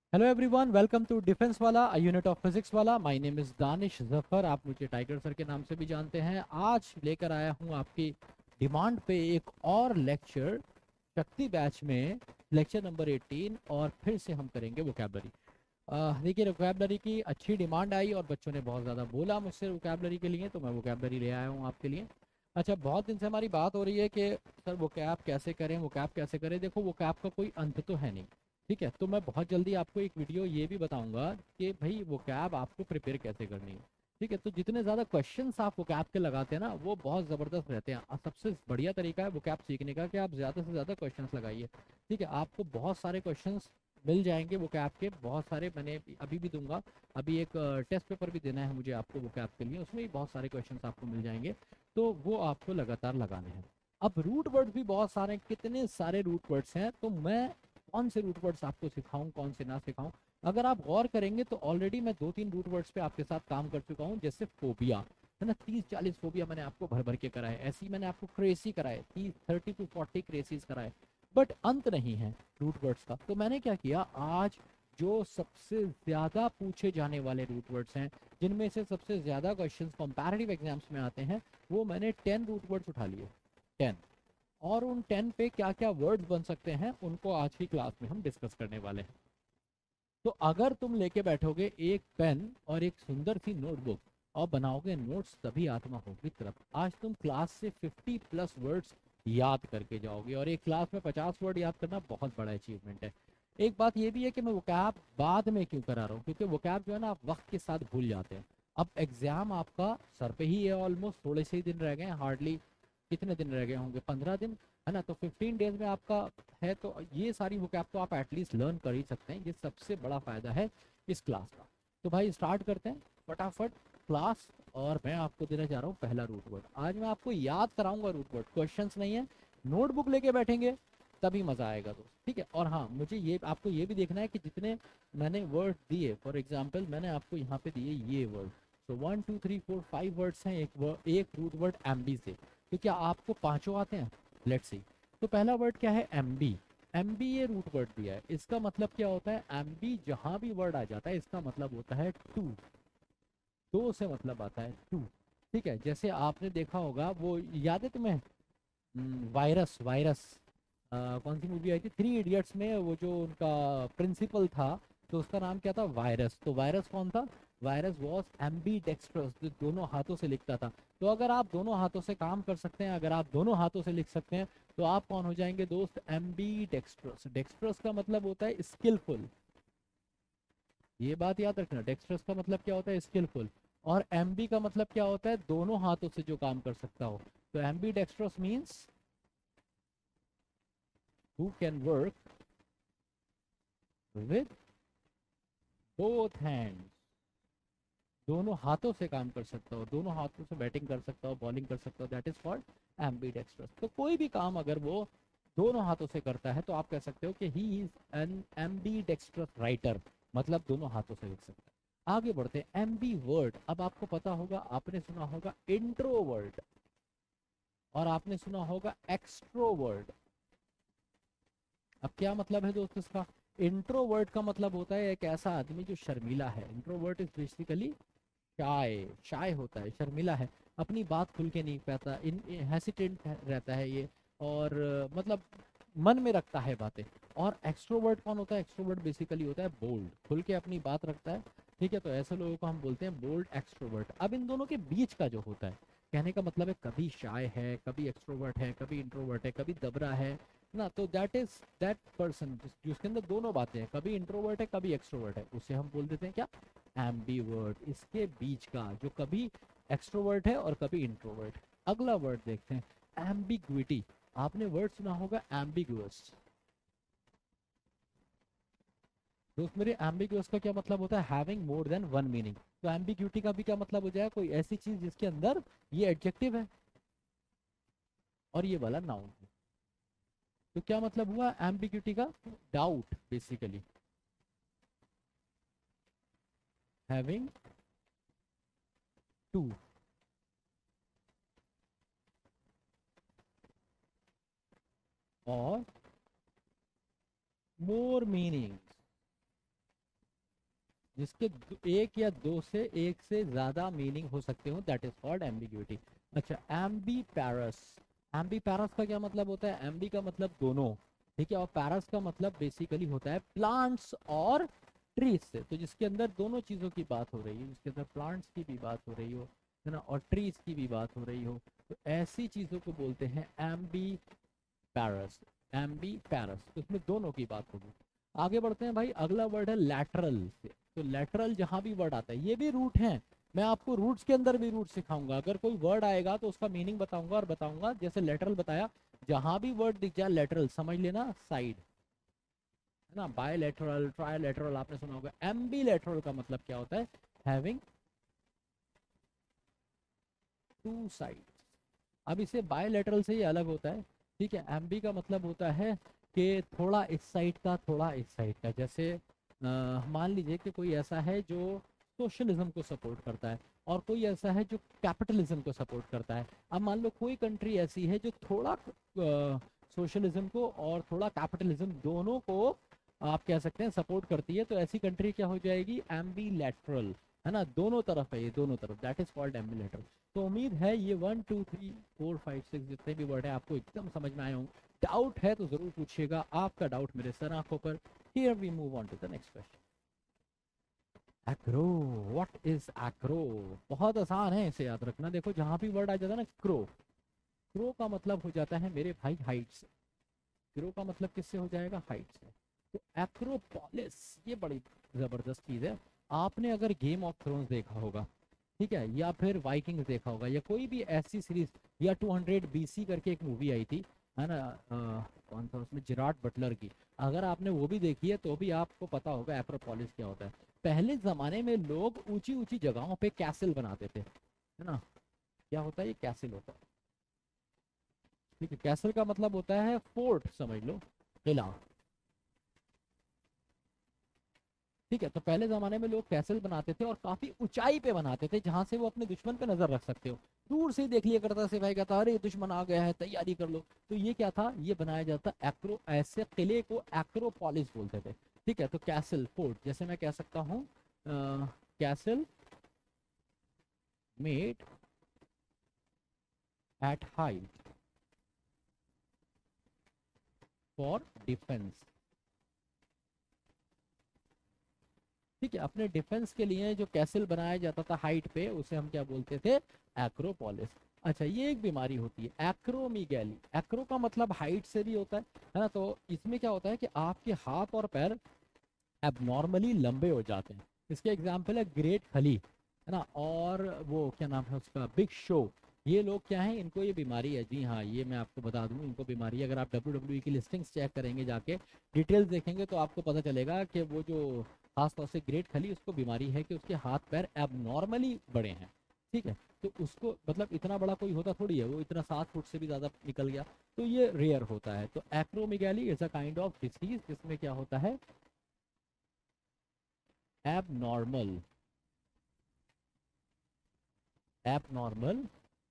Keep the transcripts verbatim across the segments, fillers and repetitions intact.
Hello everyone, welcome to defence Wala, a unit of physics Wala. My name is Danish Zafar, आप मुझे tiger sir के नाम से भी जानते हैं। आज लेकर आया हूँ आपकी डिमांड पे एक और लेक्चर शक्ति बैच में, लेक्चर नंबर एटीन। और फिर से हम करेंगे वोकेबलरी। देखिए, वोकेबलरी की अच्छी डिमांड आई और बच्चों ने बहुत ज़्यादा बोला मुझसे वोकेबलरी के लिए, तो मैं वोकेबलरी ले आया हूँ आपके लिए। अच्छा, बहुत दिन से हमारी बात हो रही है कि सर वोकैब कैसे करें, वोकैब कैसे करें। देखो, वोकैब का कोई अंत तो है नहीं। ठीक है, तो मैं बहुत जल्दी आपको एक वीडियो ये भी बताऊंगा कि भाई वो कैब आपको प्रिपेयर कैसे करनी है। ठीक है, तो जितने ज़्यादा क्वेश्चंस आप वो कैब के लगाते हैं ना, वो बहुत ज़बरदस्त रहते हैं। और सबसे बढ़िया तरीका है वो कैब सीखने का कि आप ज़्यादा से ज़्यादा क्वेश्चंस लगाइए। ठीक है, आपको बहुत सारे क्वेश्चंस मिल जाएंगे वो कैब के, बहुत सारे मैंने अभी भी दूंगा। अभी एक टेस्ट पेपर भी देना है मुझे आपको वो कैब के लिए, उसमें भी बहुत सारे क्वेश्चंस आपको मिल जाएंगे। तो वो आपको लगातार लगाने हैं। अब रूट वर्ड्स भी बहुत सारे, कितने सारे रूट वर्ड्स हैं, तो मैं कौन से रूट वर्ड्स आपको सिखाऊं, कौन से ना सिखाऊं। अगर आप गौर करेंगे तो ऑलरेडी मैं दो तीन रूट वर्ड्स पे आपके साथ काम कर चुका हूं, जैसे फोबिया है ना। तीस चालीस फोबिया मैंने आपको भर भर के कराए, ऐसे ही मैंने आपको क्रेसी कराए, तीस थर्टी टू फोर्टी क्रेसीज कराए। बट अंत नहीं है रूट वर्ड्स का। तो मैंने क्या किया, आज जो सबसे ज़्यादा पूछे जाने वाले रूट वर्ड्स हैं, जिनमें से सबसे ज़्यादा क्वेश्चंस कंपैरेटिव एग्जाम्स में आते हैं, वो मैंने टेन रूट वर्ड्स उठा लिए। टेन। और उन टेन पे क्या क्या वर्ड्स बन सकते हैं, उनको आज की क्लास में हम डिस्कस करने वाले हैं। तो अगर तुम लेके बैठोगे एक पेन और एक सुंदर सी नोटबुक और बनाओगे नोट्स, तभी आत्मा होगी तरफ। आज तुम क्लास से फिफ्टी प्लस वर्ड्स याद करके जाओगे, और एक क्लास में पचास वर्ड याद करना बहुत बड़ा अचीवमेंट है। एक बात ये भी है कि मैं वोकैब बाद में क्यों करा रहा हूँ, क्योंकि वोकैब जो है ना, आप वक्त के साथ भूल जाते हैं। अब एग्जाम आपका सर पे ही है, ऑलमोस्ट थोड़े से ही दिन रह गए हैं, हार्डली कितने दिन रह गए होंगे, पंद्रह दिन, है ना। तो फिफ्टीन डेज में आपका है, तो ये सारी वोकैब तो आप एटलीस्ट लर्न कर ही सकते हैं। ये सबसे बड़ा फ़ायदा है इस क्लास का। तो भाई स्टार्ट करते हैं फटाफट क्लास। और मैं आपको देने जा रहा हूँ पहला रूट वर्ड। आज मैं आपको याद कराऊंगा रूट वर्ड, क्वेश्चंस नहीं है। नोटबुक लेके बैठेंगे तभी मज़ा आएगा दोस्त। ठीक है, और हाँ, मुझे ये आपको ये भी देखना है कि जितने मैंने वर्ड दिए, फॉर एग्जाम्पल मैंने आपको यहाँ पे दिए ये वर्ड, तो one two three four five words हैं एक word- एक रूट वर्ड एम बी से। तो क्या आपको पांचों आते हैं? Let's see. तो पहला वर्ड क्या है? Ambi. एम बी ये रूट वर्ड दिया है, इसका मतलब क्या होता है? एम बी जहां भी वर्ड आ जाता है, इसका मतलब होता है टू। दो से मतलब आता है टू। ठीक है, जैसे आपने देखा होगा, वो याद है तुम्हें? वायरस वायरस कौन सी मूवी आई थी, थ्री इडियट्स में, वो जो उनका प्रिंसिपल था, तो उसका नाम क्या था? वायरस। तो वायरस कौन था? वायरस वॉज एम्बी डेक्स्ट्रस, जो दोनों हाथों से लिखता था। तो अगर आप दोनों हाथों से काम कर सकते हैं, अगर आप दोनों हाथों से लिख सकते हैं, तो आप कौन हो जाएंगे दोस्त? एम्बी डेक्स्ट्रस। डेक्स्ट्रस का मतलब होता है स्किलफुल। ये बात याद रखना, डेक्स्ट्रस का मतलब क्या होता है? स्किलफुल। और एम्बी का मतलब क्या होता है? दोनों हाथों से जो काम कर सकता हो। तो ambidextrous means who can work with both hands। दोनों हाथों से काम कर सकता हो, दोनों हाथों से बैटिंग कर सकता हो, बॉलिंग कर सकता हो, दैट इज कॉल्ड एम्बीडेक्स्ट्रस। तो कोई भी काम अगर वो दोनों हाथों से करता है, तो आप कह सकते हो कि he is an ambidextrous writer, मतलब दोनों हाथों से लिख सकता है। आगे बढ़ते हैं, एम्बी वर्ड। अब आपको पता होगा, आपने सुना होगा इंट्रोवर्ट, और आपने सुना होगा एक्सट्रोवर्ट। अब क्या मतलब है दोस्त इसका? इंट्रोवर्ट का मतलब होता है एक ऐसा आदमी जो शर्मीला है। Introvert is basically shy. Shy होता है, शर्मीला है, अपनी बात खुल के नहीं पाता, इन हेसिटेंट रहता है ये। और अ, मतलब मन में रखता है बातें। और एक्सट्रोवर्ट कौन होता है? एक्सट्रोवर्ट बेसिकली होता है बोल्ड, खुल के अपनी बात रखता है। ठीक है, तो ऐसे लोगों को हम बोलते हैं बोल्ड एक्सट्रोवर्ट। अब इन दोनों के बीच का जो होता है, कहने का मतलब है कभी शाय है, कभी एक्सट्रोवर्ट है, कभी इंट्रोवर्ट है, कभी दबरा है ना। तो दैट इज दैट पर्सन जिसके अंदर दोनों बातें हैं, कभी इंट्रोवर्ट है, कभी एक्सट्रोवर्ट है, उसे हम बोल देते हैं क्या? एम्बीवर्ट। इसके बीच का जो कभी एक्सट्रोवर्ट है और कभी इंट्रोवर्ट। अगला वर्ड देखते हैं, एम्बिग्विटी। आपने वर्ड सुना होगा एम्बिगुअस। दोस्त मेरे, एम्बिगुअस का क्या मतलब होता है? Having more than one meaning. तो एम्बिग्विटी का भी क्या मतलब हो जाएगा? कोई ऐसी चीज जिसके अंदर ये एडजेक्टिव है और ये वाला नाउन है। तो क्या मतलब हुआ एम्बिग्विटी का? डाउट बेसिकली, हैविंग टू और मोर मीनिंग। जिसके दो- एक या दो से एक से ज़्यादा मीनिंग हो सकते हो, दैट इज कॉल्ड एम्बिग्यूटी। अच्छा, एम्बी पैरस, एम्बी पैरस का क्या मतलब होता है? एम्बी का मतलब दोनों, ठीक है, और पैरस का मतलब बेसिकली होता है प्लांट्स और ट्रीज से। तो जिसके अंदर दोनों चीज़ों की बात हो रही है, जिसके अंदर प्लांट्स की भी बात हो रही हो, है ना, और ट्रीज की भी बात हो रही हो, तो ऐसी चीज़ों को बोलते हैं एम्बी पैरस। एम्बी पैरस, तो इसमें दोनों की बात होगी। आगे बढ़ते हैं भाई, अगला वर्ड है लैटरल से। तो लैटरल जहां भी वर्ड आता है, ये भी रूट है, मैं आपको रूट्स के अंदर भी रूट सिखाऊंगा। अगर कोई वर्ड आएगा तो उसका मीनिंग बताऊंगा और बताऊंगा, जैसे लेटरल बताया, जहां भी वर्ड दिख जाए लेटरल समझ लेना साइड, है ना। बायलैटरल, ट्रायलैटरल आपने सुना होगा। एम्बीलैटरल का मतलब क्या होता है? Having two side. अब इसे बायलैटरल से ही अलग होता है, ठीक है। एम्बी का मतलब होता है कि थोड़ा इस साइड का, थोड़ा इस साइड का। जैसे अ, मान लीजिए कि कोई ऐसा है जो सोशलिज्म को सपोर्ट करता है, और कोई ऐसा है जो कैपिटलिज्म को सपोर्ट करता है। अब मान लो कोई कंट्री ऐसी है जो थोड़ा सोशलिज्म को और थोड़ा कैपिटलिज्म दोनों को आप कह सकते हैं सपोर्ट करती है, तो ऐसी कंट्री क्या हो जाएगी? एम्बीलैटरल, है ना, दोनों तरफ है ये, दोनों तरफ, दैट इज कॉल्ड एम्बीलैटरल। तो उम्मीद है ये one two three four five six जितने भी वर्ड है आपको एकदम समझ में आए होंगे। डाउट है तो जरूर पूछिएगा, आपका डाउट मेरे सर आंखों पर। Here we move on to the next question. Acro, what is acro? बहुत आसान है, इसे याद रखना। देखो जहां भी वर्ड आ जाता है ना क्रो, क्रो का मतलब हो जाता है मेरे भाई हाइट से। क्रो का मतलब किससे हो जाएगा? हाइट से। तो एक्रोपोलिस, ये बड़ी जबरदस्त चीज है। आपने अगर गेम ऑफ थ्रोन्स देखा होगा, ठीक है, या फिर वाइकिंग्स देखा होगा, या कोई भी ऐसी सीरीज, या टू हंड्रेड बीसी करके एक मूवी आई थी, है ना, अ, कौन सा उसमें, जिराट बटलर की, अगर आपने वो भी देखी है तो भी आपको पता होगा एक्रोपोलिस क्या होता है। पहले जमाने में लोग ऊंची ऊंची जगहों पे कैसल बनाते थे, है ना। क्या होता है? ये कैसल होता है, ठीक है। कैसल का मतलब होता है फोर्ट, समझ लो, किला, ठीक है। तो पहले ज़माने में लोग कैसल बनाते थे और काफ़ी ऊंचाई पे बनाते थे, जहां से वो अपने दुश्मन पे नज़र रख सकते हो। दूर से ही देख लिया करता सिपाही, कहता अरे दुश्मन आ गया है, तैयारी कर लो। तो ये क्या था? ये बनाया जाता एक्रो, ऐसे किले को एक्रोपोलिस बोलते थे, ठीक है। तो कैसल, फोर्ट, जैसे मैं कह सकता हूँ castle made at height for defence, ठीक है। अपने डिफेंस के लिए जो कैसल बनाया जाता था हाइट पे, उसे हम क्या बोलते थे? एक्रोपोलिस। अच्छा, ये एक बीमारी होती है एक्रोमीगैली। एक्रो का मतलब हाइट से भी होता है है ना। तो इसमें क्या होता है कि आपके हाथ और पैर एबनॉर्मली लंबे हो जाते हैं। इसके एग्जाम्पल है ग्रेट खली, है ना, और वो क्या नाम है उसका, बिग शो। ये लोग क्या है, इनको ये बीमारी है। जी हाँ, ये मैं आपको बता दूं, इनको बीमारी है। अगर आप डब्ल्यू डब्ल्यू ई की लिस्टिंग्स चेक करेंगे जाके, डिटेल्स देखेंगे, तो आपको पता चलेगा कि वो जो खासतौर से ग्रेट खली, उसको बीमारी है कि उसके हाथ पैर एबनॉर्मली बड़े हैं, ठीक है। तो उसको मतलब इतना बड़ा कोई होता थोड़ी है, वो इतना सात फुट से भी ज़्यादा निकल गया, तो ये रेयर होता है। तो acromegaly is a kind of disease, जिसमें क्या होता है? abnormal abnormal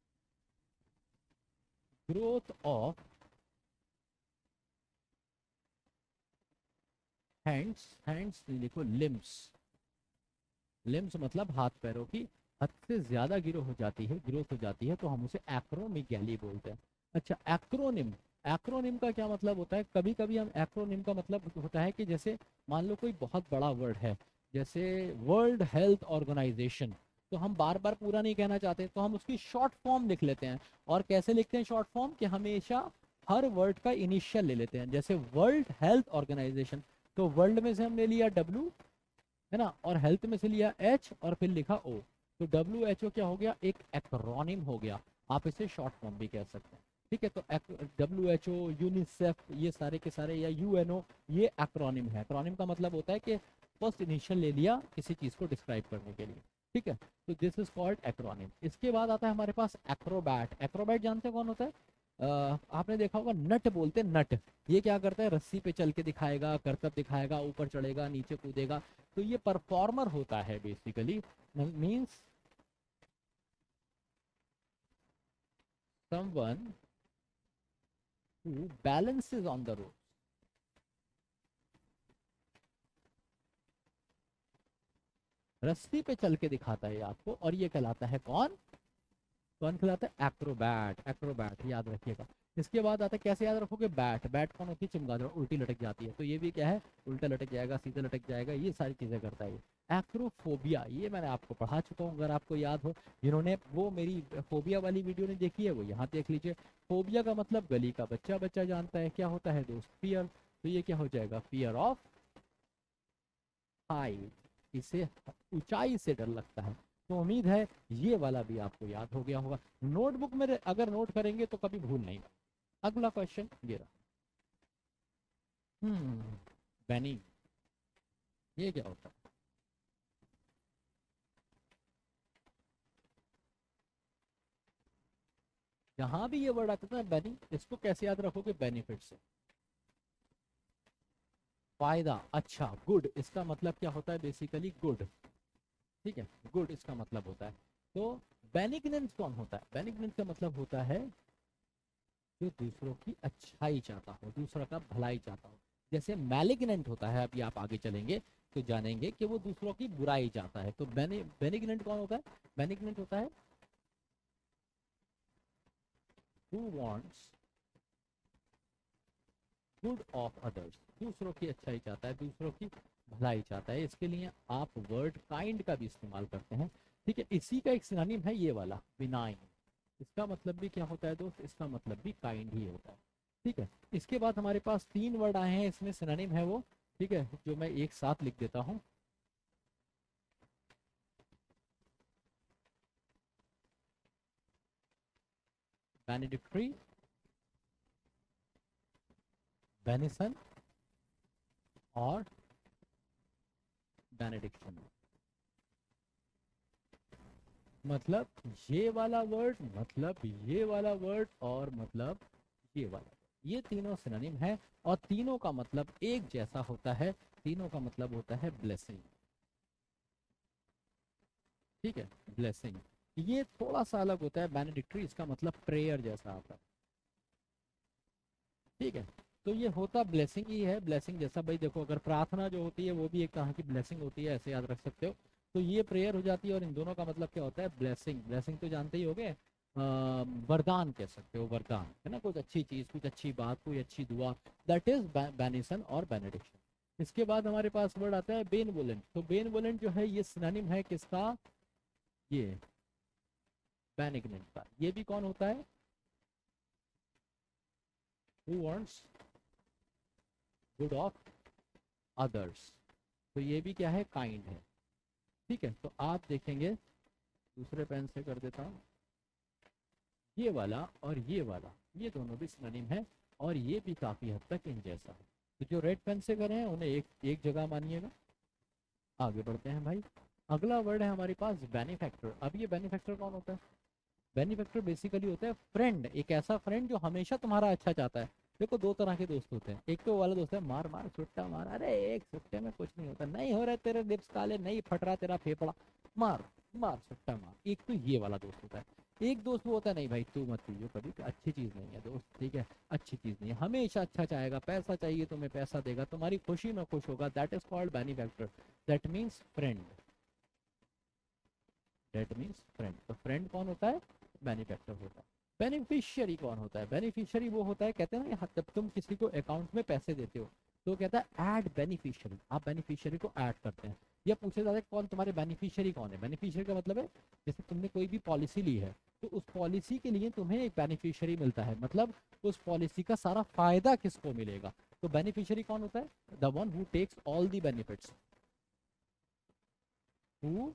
growth of hands, hands नहीं लिखो, limbs, limbs मतलब हाथ पैरों की हद से ज्यादा गिरो हो जाती है, ग्रोथ हो जाती है, तो हम उसे एक्रोमेगैली बोलते हैं। अच्छा, एक्रोनिम, एक्रोनिम का क्या मतलब होता है? कभी कभी हम एक्रोनिम का मतलब होता है कि जैसे मान लो कोई बहुत बड़ा वर्ड है, जैसे वर्ल्ड हेल्थ ऑर्गेनाइजेशन, तो हम बार बार पूरा नहीं कहना चाहते, तो हम उसकी शॉर्ट फॉर्म लिख लेते हैं। और कैसे लिखते हैं शॉर्ट फॉर्म? कि हमेशा हर वर्ड का इनिशियल ले लेते हैं। जैसे वर्ल्ड हेल्थ ऑर्गेनाइजेशन, तो वर्ल्ड में से हमने लिया डब्ल्यू, है ना, और हेल्थ में से लिया एच और फिर लिखा ओ। तो डब्ल्यू एच ओ क्या हो गया? एक एक्रोनिम हो गया। आप इसे शॉर्ट फॉर्म भी कह सकते हैं, ठीक है। तो डब्ल्यू एच ओ, यूनिसेफ, ये सारे के सारे, या यू एन ओ, ये एक्रोनिम है। एक्रोनिम का मतलब होता है कि फर्स्ट इनिशियल ले लिया किसी चीज़ को डिस्क्राइब करने के लिए, ठीक है। तो दिस इज कॉल्ड एक्रोनिम। इसके बाद आता है हमारे पास एक्रोबैट। एक्रोबैट जानते हैं कौन होता है? अ, आपने देखा होगा नट बोलते हैं, नट। ये क्या करता है? रस्सी पे चल के दिखाएगा, करतब दिखाएगा, ऊपर चढ़ेगा, नीचे कूदेगा। तो ये परफॉर्मर होता है basically, means someone who balances on the rope, रस्सी पे चल के दिखाता है ये आपको, और ये कहलाता है कौन, कौन कहलाता है, एक्रोबैट। एक्रोबैट याद रखिएगा। इसके बाद आता है, कैसे याद रखोगे, बैट। बैट कौन होती है, चमगादड़, उल्टी लटक जाती है, तो ये भी क्या है, उल्टा लटक जाएगा, सीधा लटक जाएगा, ये सारी चीजें करता है ये। एक्रोफोबिया, ये मैंने आपको पढ़ा चुका हूँ, अगर आपको याद हो, जिन्होंने वो मेरी फोबिया वाली वीडियो ने देखी है वो यहाँ देख लीजिए। फोबिया का मतलब गली का बच्चा बच्चा जानता है, क्या होता है दोस्त, फियर। तो ये क्या हो जाएगा, फियर ऑफ हाइट, इसे ऊंचाई से डर लगता है। तो उम्मीद है ये वाला भी आपको याद हो गया होगा, नोटबुक में अगर नोट करेंगे तो कभी भूल नहीं। अगला क्वेश्चन ये रहा। हम्म बैनिंग, ये क्या होता है, जहां भी ये वर्ड आता है ना बैनिंग, इसको कैसे याद रखोगे, बेनिफिट से, फायदा, अच्छा, गुड, इसका मतलब क्या होता है, बेसिकली गुड। ठीक है, गुड इसका मतलब होता है। तो बेनिग्नेंस कौन होता है, बेनिग्नेंस का मतलब होता है जो दूसरों की अच्छाई चाहता हो, दूसरा का भलाई चाहता हो। जैसे मैलिग्नेंट होता है, अभी आप आगे चलेंगे तो जानेंगे कि वो दूसरों की बुराई चाहता है। तो बेनिग्नेंट कौन होता है, बेनिग्नेंट होता है who wants good of others, दूसरों की अच्छाई चाहता है, दूसरों की भलाई चाहता है। इसके लिए आप वर्ड काइंड का भी इस्तेमाल करते हैं। ठीक है, इसी का एक सिनोनिम है ये वाला, बिनाइन। इसका मतलब भी क्या होता है दोस्त, इसका मतलब भी काइंड ही होता है। ठीक है, इसके बाद हमारे पास तीन वर्ड आए हैं, इसमें सिनोनिम है वो, ठीक है, जो मैं एक साथ लिख देता हूँ। बेनेडिक्टरी, बेनिसन और बेनेडिक्शन। मतलब ये वाला वर्ड, मतलब ये वाला वर्ड, और मतलब ये वाला, ये तीनों सिनोनिम है, और तीनों का मतलब एक जैसा होता है, तीनों का मतलब होता है ब्लेसिंग। ठीक है, ब्लेसिंग। ये थोड़ा सा अलग होता है, बेनेडिक्टरी इसका मतलब प्रेयर जैसा आता है। ठीक है, तो ये होता ब्लेसिंग ही है, ब्लेसिंग जैसा। भाई देखो, अगर प्रार्थना जो होती है वो भी एक तरह की ब्लेसिंग होती है, ऐसे याद रख सकते हो। तो ये प्रेयर हो जाती है, और इन दोनों का मतलब क्या होता है, ब्लेसिंग। ब्लेसिंग तो जानते ही होगे, अ, वरदान कह सकते हो, वरदान है ना, कुछ अच्छी चीज, कुछ अच्छी बात, कोई अच्छी दुआ, दैट इज बेनिसन और बेनेडिक्शन। इसके बाद हमारे पास वर्ड आता है बेनवोलेंट। तो बेनवोलेंट जो है ये सिनोनिम है किसका, ये बेनिग्नेंट का। ये भी कौन होता है, who wants good of others. तो ये भी क्या है, काइंड है। ठीक है, तो आप देखेंगे, दूसरे पेन से कर देता हूँ, ये वाला और ये वाला, ये दोनों भी सिनोनिम है, और ये भी काफी हद तक इन जैसा है। तो जो रेड पेन से करे हैं उन्हें एक एक जगह मानिएगा। आगे बढ़ते हैं भाई। अगला वर्ड है हमारे पास बेनिफैक्टर। अब ये बेनिफैक्टर कौन होता है, बेनिफैक्टर बेसिकली होता है फ्रेंड, एक ऐसा फ्रेंड जो हमेशा तुम्हारा अच्छा चाहता है। देखो दो तरह के दोस्त होते हैं, एक तो वाला दोस्त है मार मार सुट्टा मार, अरे एक सुट्टे में कुछ नहीं होता, नहीं हो रहे तेरे लिप्स काले, नहीं फट रहा तेरा फेफड़ा, मार मार सुट्टा मार। एक तो ये वाला दोस्त होता है। एक दोस्त वो होता है, नहीं भाई तू मत पीजिए कभी, अच्छी चीज नहीं है दोस्त, ठीक है, अच्छी चीज नहीं है, हमेशा अच्छा चाहेगा, पैसा चाहिए तुम्हें पैसा देगा, तुम्हारी खुशी में खुश होगा, that is called benefactor, that means friend, that means friend. तो फ्रेंड कौन होता है, बेनिफैक्टर होता है। बेनिफिशियरी कौन होता है, बेनिफिशियरी वो होता है, कहते हैं ना यहाँ, जब तुम किसी को अकाउंट में पैसे देते हो तो कहता है ऐड बेनिफिशियरी, आप बेनिफिशियरी को ऐड करते हैं। या पूछे जाता है कौन तुम्हारे बेनिफिशियरी कौन है, बेनिफिशियरी का मतलब है जैसे तुमने कोई भी पॉलिसी ली है, तो उस पॉलिसी के लिए तुम्हें एक बेनिफिशियरी मिलता है, मतलब उस पॉलिसी का सारा फायदा किसको मिलेगा। तो बेनिफिशियरी कौन होता है, the one who takes all the benefits, who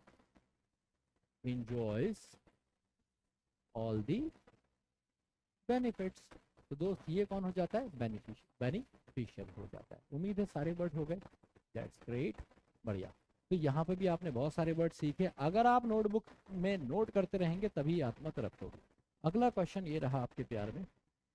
enjoys all the benefits। तो दोस्त ये कौन हो जाता है, बेनिफिशियल, बेनिफिशियल हो जाता है। उम्मीद है सारे वर्ड हो गए, दैट्स ग्रेट, बढ़िया। तो यहाँ पे भी आपने बहुत सारे वर्ड सीखे, अगर आप नोटबुक में नोट करते रहेंगे तभी आप मत रखोगे। अगला क्वेश्चन ये रहा आपके प्यार में,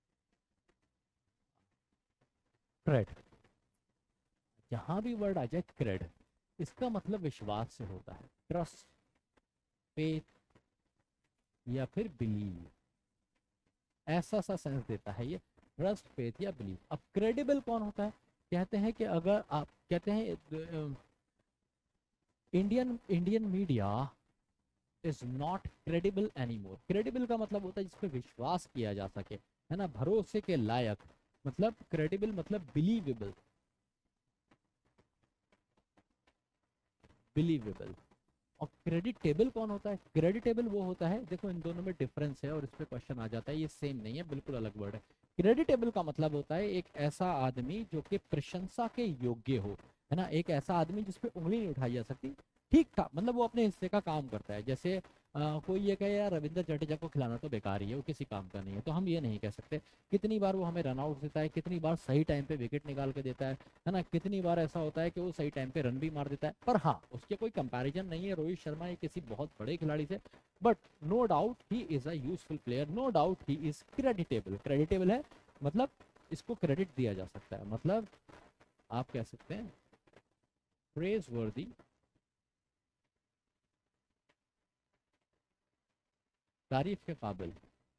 क्रेड। जहाँ भी वर्ड आ जाए क्रेड, इसका मतलब विश्वास से होता है, ट्रस्ट, फेथ, या फिर बिलीव, ऐसा सा सेंस देता है ये, ट्रस्ट, फेथ या बिलीव। अब क्रेडिबल कौन होता है, कहते हैं कि अगर आप कहते हैं Indian Indian media is not credible anymore. Credible का मतलब होता है जिस पे विश्वास किया जा सके, है ना, भरोसे के लायक। मतलब क्रेडिबल मतलब बिलीवेबल, बिलीवेबल। और क्रेडिटेबल कौन होता है? क्रेडिटेबल वो होता है, देखो इन दोनों में डिफरेंस है और इस पे क्वेश्चन आ जाता है, ये सेम नहीं है, बिल्कुल अलग वर्ड है। क्रेडिटेबल का मतलब होता है एक ऐसा आदमी जो कि प्रशंसा के योग्य हो, है ना, एक ऐसा आदमी जिस पे उंगली नहीं उठाई जा सकती, ठीक ठाक, मतलब वो अपने हिस्से का काम करता है। जैसे अ, कोई ये कहे यार रविंद्र जडेजा को खिलाना तो बेकार ही है, वो किसी काम का नहीं है, तो हम ये नहीं कह सकते। कितनी बार वो हमें रन आउट देता है, कितनी बार सही टाइम पे विकेट निकाल के देता है है ना, कितनी बार ऐसा होता है कि वो सही टाइम पे रन भी मार देता है। पर हाँ, उसके कोई कंपैरिजन नहीं है रोहित शर्मा या किसी बहुत बड़े खिलाड़ी से। But no doubt he is a useful player, no doubt he is creditable. Creditable है मतलब इसको क्रेडिट दिया जा सकता है, मतलब आप कह सकते हैं प्रेज वर्दी, तारीफ के काबिल,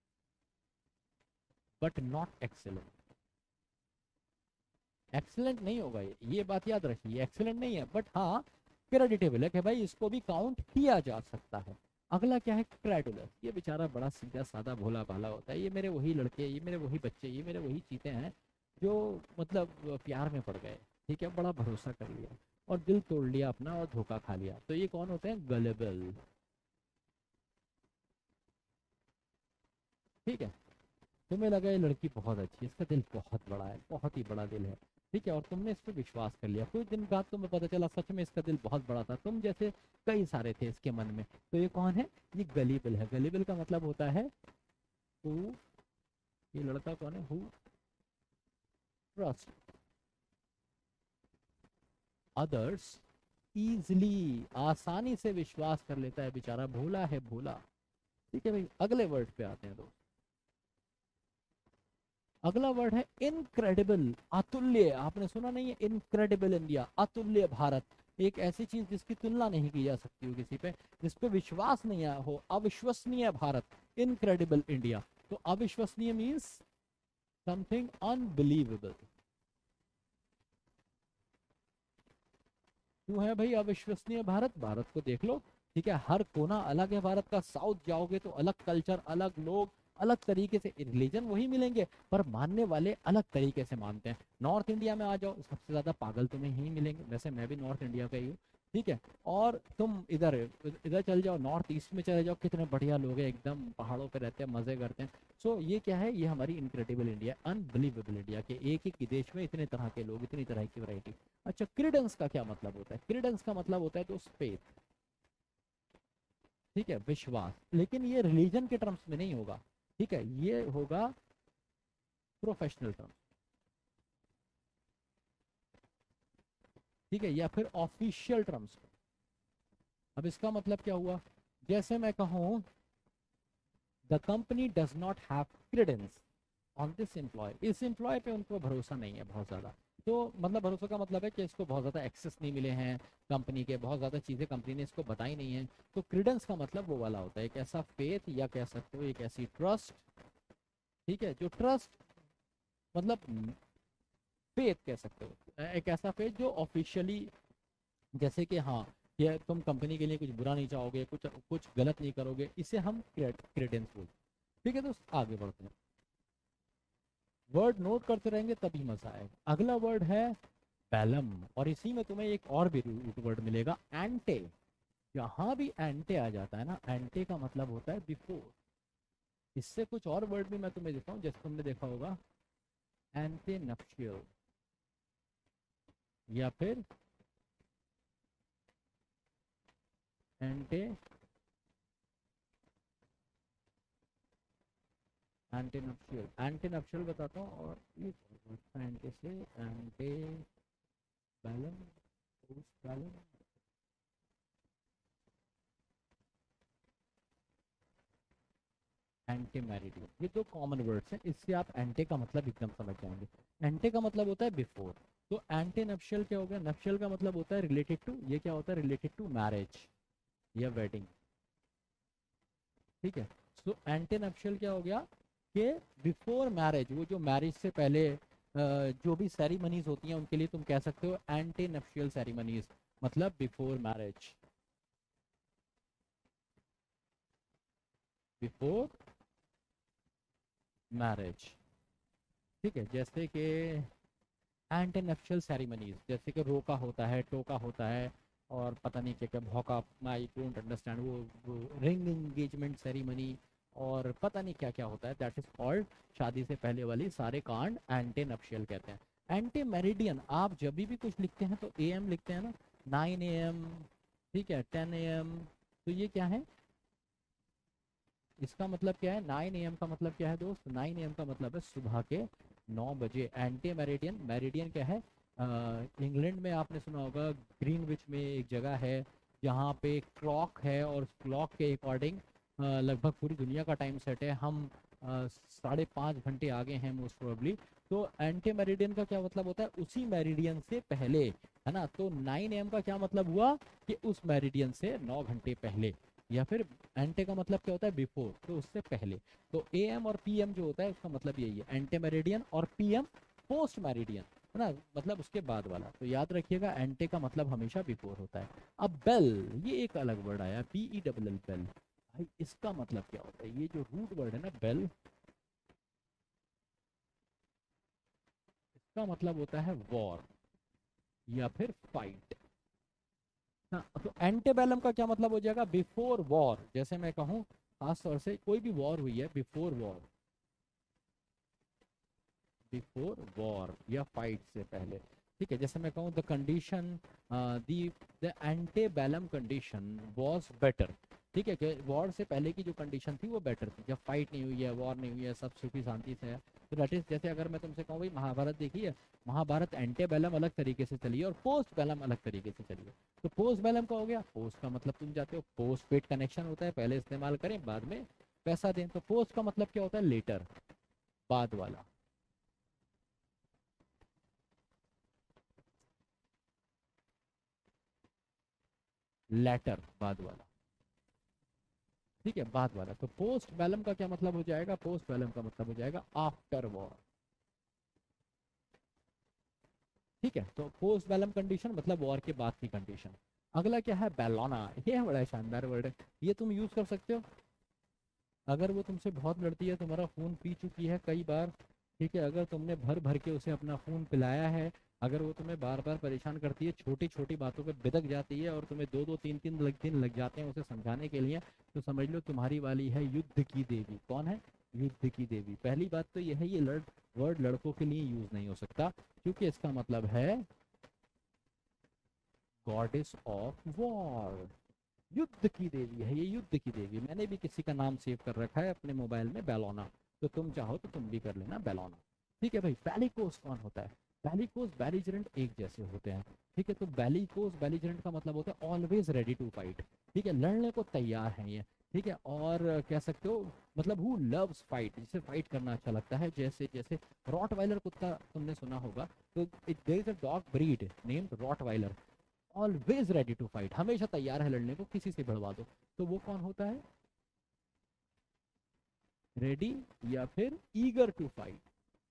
बट नॉट एक्सेलेंट। एक्सेलेंट नहीं होगा ये ये बात याद रखिए, एक्सेलेंट नहीं है, बट हाँ क्रेडिटेबल है कि भाई इसको भी काउंट किया जा सकता है। अगला क्या है? क्रेडुलस। ये बेचारा बड़ा सीधा साधा भोला भाला होता है, ये मेरे वही लड़के, ये मेरे वही बच्चे, ये मेरे वही चीते हैं जो मतलब प्यार में पड़ गए, ठीक है, बड़ा भरोसा कर लिया और दिल तोड़ लिया अपना और धोखा खा लिया। तो ये कौन होते हैं? गलेबल। ठीक है, तुम्हें लगा ये लड़की बहुत अच्छी है, इसका दिल बहुत बड़ा है, बहुत ही बड़ा दिल है, ठीक है, और तुमने इस पर विश्वास कर लिया। कुछ दिन बाद तुम्हें पता चला सच में इसका दिल बहुत बड़ा था, तुम जैसे कई सारे थे इसके मन में। तो ये कौन है? ये गलीबल है। गलीबल का मतलब होता है हु, ये लड़का कौन है? हु ट्रस्ट अदर्स इजली, आसानी से विश्वास कर लेता है, बेचारा भोला है, भोला। ठीक है भाई, अगले वर्ड पे आते हैं दोस्त। अगला वर्ड है इनक्रेडिबल, अतुल्य। आपने सुना नहीं है? इनक्रेडिबल इंडिया, अतुल्य भारत। एक ऐसी चीज जिसकी तुलना नहीं की जा सकती हो किसी पे, जिस पे विश्वास नहीं हो, अविश्वसनीय भारत, इनक्रेडिबल इंडिया। तो अविश्वसनीय मीन्स समथिंग अनबिलीवेबल। क्यों है भाई अविश्वसनीय भारत? भारत को देख लो, ठीक है, हर कोना अलग है भारत का। साउथ जाओगे तो अलग कल्चर, अलग लोग, अलग तरीके से, रिलीजन वही मिलेंगे पर मानने वाले अलग तरीके से मानते हैं। नॉर्थ इंडिया में आ जाओ, सबसे ज्यादा पागल तुम्हें ही मिलेंगे, वैसे मैं भी नॉर्थ इंडिया का ही हूँ, ठीक है। और तुम इधर इधर चल जाओ, नॉर्थ ईस्ट में चले जाओ, कितने बढ़िया लोग हैं, एकदम पहाड़ों पे रहते हैं, मजे करते हैं। सो so, ये क्या है? ये हमारी इनक्रेडिबल इंडिया, अनबिलीवेबल इंडिया के एक ही देश में इतने तरह के लोग, इतनी तरह की वैरायटी। अच्छा, क्रीडेंस का क्या मतलब होता है? क्रीडेंस का मतलब होता है तो फेथ, ठीक है, विश्वास। लेकिन ये रिलीजन के टर्म्स में नहीं होगा, ठीक है, ये होगा प्रोफेशनल टर्म, ठीक है, या फिर ऑफिशियल टर्म्स। अब इसका मतलब क्या हुआ? जैसे मैं कहूं the company does not have credence on this employ, इस एम्प्लॉय पे उनको भरोसा नहीं है बहुत ज़्यादा। तो मतलब भरोसा का मतलब है कि इसको बहुत ज़्यादा एक्सेस नहीं मिले हैं कंपनी के, बहुत ज़्यादा चीज़ें कंपनी ने इसको बताई नहीं है। तो क्रीडेंस का मतलब वो वाला होता है, एक ऐसा फेथ या कह सकते हो एक ऐसी ट्रस्ट, ठीक है, जो ट्रस्ट मतलब फेथ कह सकते हो, एक ऐसा फेथ जो ऑफिशियली, जैसे कि हाँ, ये तुम कंपनी के लिए कुछ बुरा नहीं चाहोगे, कुछ कुछ गलत नहीं करोगे, इसे हम क्रेडेंस बोलते हैं। ठीक है, तो आगे बढ़ते हैं। वर्ड नोट करते रहेंगे तभी मजा आएगा। अगला वर्ड है पैलम, और इसी में तुम्हें एक और भी रूट वर्ड मिलेगा, एंटे। जहां भी एंटे आ जाता है ना, एंटे का मतलब होता है बिफोर। इससे कुछ और वर्ड भी मैं तुम्हें देता हूँ, जैसे तुमने देखा होगा एंटे नप्शियल, या फिर एंटे एंटे नप्शियल। एंटे नप्शियल बताता हूँ, और ये एंटे से एंटे पैलम, पैलम, एंटे मैरिड, ये दो कॉमन वर्ड्स हैं, इससे आप एंटे का मतलब एकदम समझ जाएंगे। एंटे का मतलब होता है बिफोर। तो एंटे नप्शियल क्या हो गया? नप्शियल का मतलब होता है रिलेटेड टू, ये क्या होता है? रिलेटेड टू मैरिज या वेडिंग, ठीक है। सो एंटे नप्शियल क्या हो गया? कि बिफोर मैरिज, वो जो मैरिज से पहले अ, जो भी सेरेमनीज होती हैं उनके लिए तुम कह सकते हो एंटे नप्शियल सेरेमनीज, मतलब बिफोर मैरिज। बिफोर मैरिज, ठीक है। जैसे कि एंटीनप्शियल सेरेमनीज, जैसे कि रोका होता है, टोका होता है, और पता नहीं क्या क्या भौका, आई डोंट अंडरस्टैंड, वो, वो रिंग एंगेजमेंट सेरेमनी, और पता नहीं क्या क्या होता है, दैट इज कॉल्ड, शादी से पहले वाली सारे कांड एंटीनप्शियल कहते हैं। एंटी मेरिडियन, आप जब भी कुछ लिखते हैं तो ए एम लिखते हैं ना, नाइन ए एम, ठीक है, टेन ए एम, तो ये क्या है, इसका मतलब क्या है, नाइन ए एम का मतलब क्या है दोस्त, नाइन ए एम का मतलब है सुबह के नौ बजे। एंटी मेरिडियन, मेरिडियन क्या है, इंग्लैंड में आपने सुना होगा, ग्रीनविच में एक जगह है जहाँ पे क्लॉक है, और क्लॉक के अकॉर्डिंग लगभग पूरी दुनिया का टाइम सेट है, हम अ, साढ़े पाँच घंटे आगे हैं मोस्ट प्रोबेबली। तो एंटी मेरिडियन का क्या मतलब होता है, उसी मेरिडियन से पहले, है ना। तो नाइन ए एम का क्या मतलब हुआ, कि उस मेरिडियन से नौ घंटे पहले, या फिर एंटे का मतलब क्या होता है, बिफोर, तो उससे पहले। तो ए एम और पी एम जो होता है उसका मतलब यही है, एंटे मेरिडियन, और पी एम पोस्ट मेरिडियन, है ना, मतलब उसके बाद वाला। तो याद रखिएगा, एंटे का मतलब हमेशा बिफोर होता है। अब बेल, ये एक अलग वर्ड आया, B E double L, bell, भाई इसका मतलब क्या होता है, ये जो रूट वर्ड है ना बेल, इसका मतलब होता है वॉर या फिर फाइट। हाँ, तो एंटेबेलम का क्या मतलब हो जाएगा, बिफोर वॉर। जैसे मैं कहूँ खास तौर से कोई भी वॉर हुई है, बिफोर वॉर, बिफोर वॉर या फाइट से पहले, ठीक है। जैसे मैं कहूँ the condition, the the antebellum condition was better, ठीक है, कि वॉर से पहले की जो कंडीशन थी वो बेटर थी, जब फाइट नहीं हुई है, वॉर नहीं हुई है, सब सुखी शांति से है। तो दैट इज, जैसे अगर मैं तुमसे कहूँ भाई महाभारत देखी है, महाभारत एंटेबेलम अलग तरीके से चली है और पोस्ट बेलम अलग तरीके से चली है। तो पोस्ट बेलम का हो गया, पोस्ट का मतलब तुम जाते हो, पोस्ट पेड कनेक्शन होता है, पहले इस्तेमाल करें बाद में पैसा दें। तो पोस्ट का मतलब क्या होता है, लेटर, बाद वाला, लेटर, बाद वाला, ठीक है, बाद वाला। तो पोस्ट बेलम का क्या मतलब हो जाएगा, पोस्ट बेलम का मतलब हो जाएगा आफ्टर वॉर, ठीक है। तो पोस्ट बेलम कंडीशन मतलब वॉर के बाद की कंडीशन। अगला क्या है, बेलोना, ये बड़ा शानदार वर्ड है, ये तुम यूज कर सकते हो अगर वो तुमसे बहुत लड़ती है, तुम्हारा खून पी चुकी है कई बार, ठीक है, अगर तुमने भर भर के उसे अपना खून पिलाया है, अगर वो तुम्हें बार बार परेशान करती है, छोटी छोटी बातों पे बिदक जाती है, और तुम्हें दो दो तीन तीन लग, दिन लग जाते हैं उसे समझाने के लिए, तो समझ लो तुम्हारी वाली है युद्ध की देवी। कौन है, युद्ध की देवी। पहली बात तो यह है, ये लड़ वर्ड लड़कों के लिए यूज नहीं हो सकता, क्योंकि इसका मतलब है गॉडेस ऑफ वॉर, युद्ध की देवी है ये, युद्ध की देवी। मैंने भी किसी का नाम सेव कर रखा है अपने मोबाइल में, बेलोना, तो तुम चाहो तो तुम भी कर लेना बेलोना, ठीक है भाई। बेलिकोस कौन होता है, बेलिकोस बेलिजरेंट एक जैसे होते हैं, ठीक है। तो बेलिकोस बेलिजरेंट का मतलब होता है ऑलवेज रेडी टू फाइट, ठीक है, लड़ने को तैयार है ये, ठीक है। और कह सकते हो मतलब हु लव्स फाइट, जिसे फाइट करना अच्छा लगता है, जैसे जैसे रॉट वाइलर कुत्ता तुमने सुना होगा, तो it there is a dog breed named rottweiler, always ready to fight, हमेशा तैयार है लड़ने को, किसी से भिड़वा दो। तो वो कौन होता है, रेडी या फिर ईगर टू फाइट,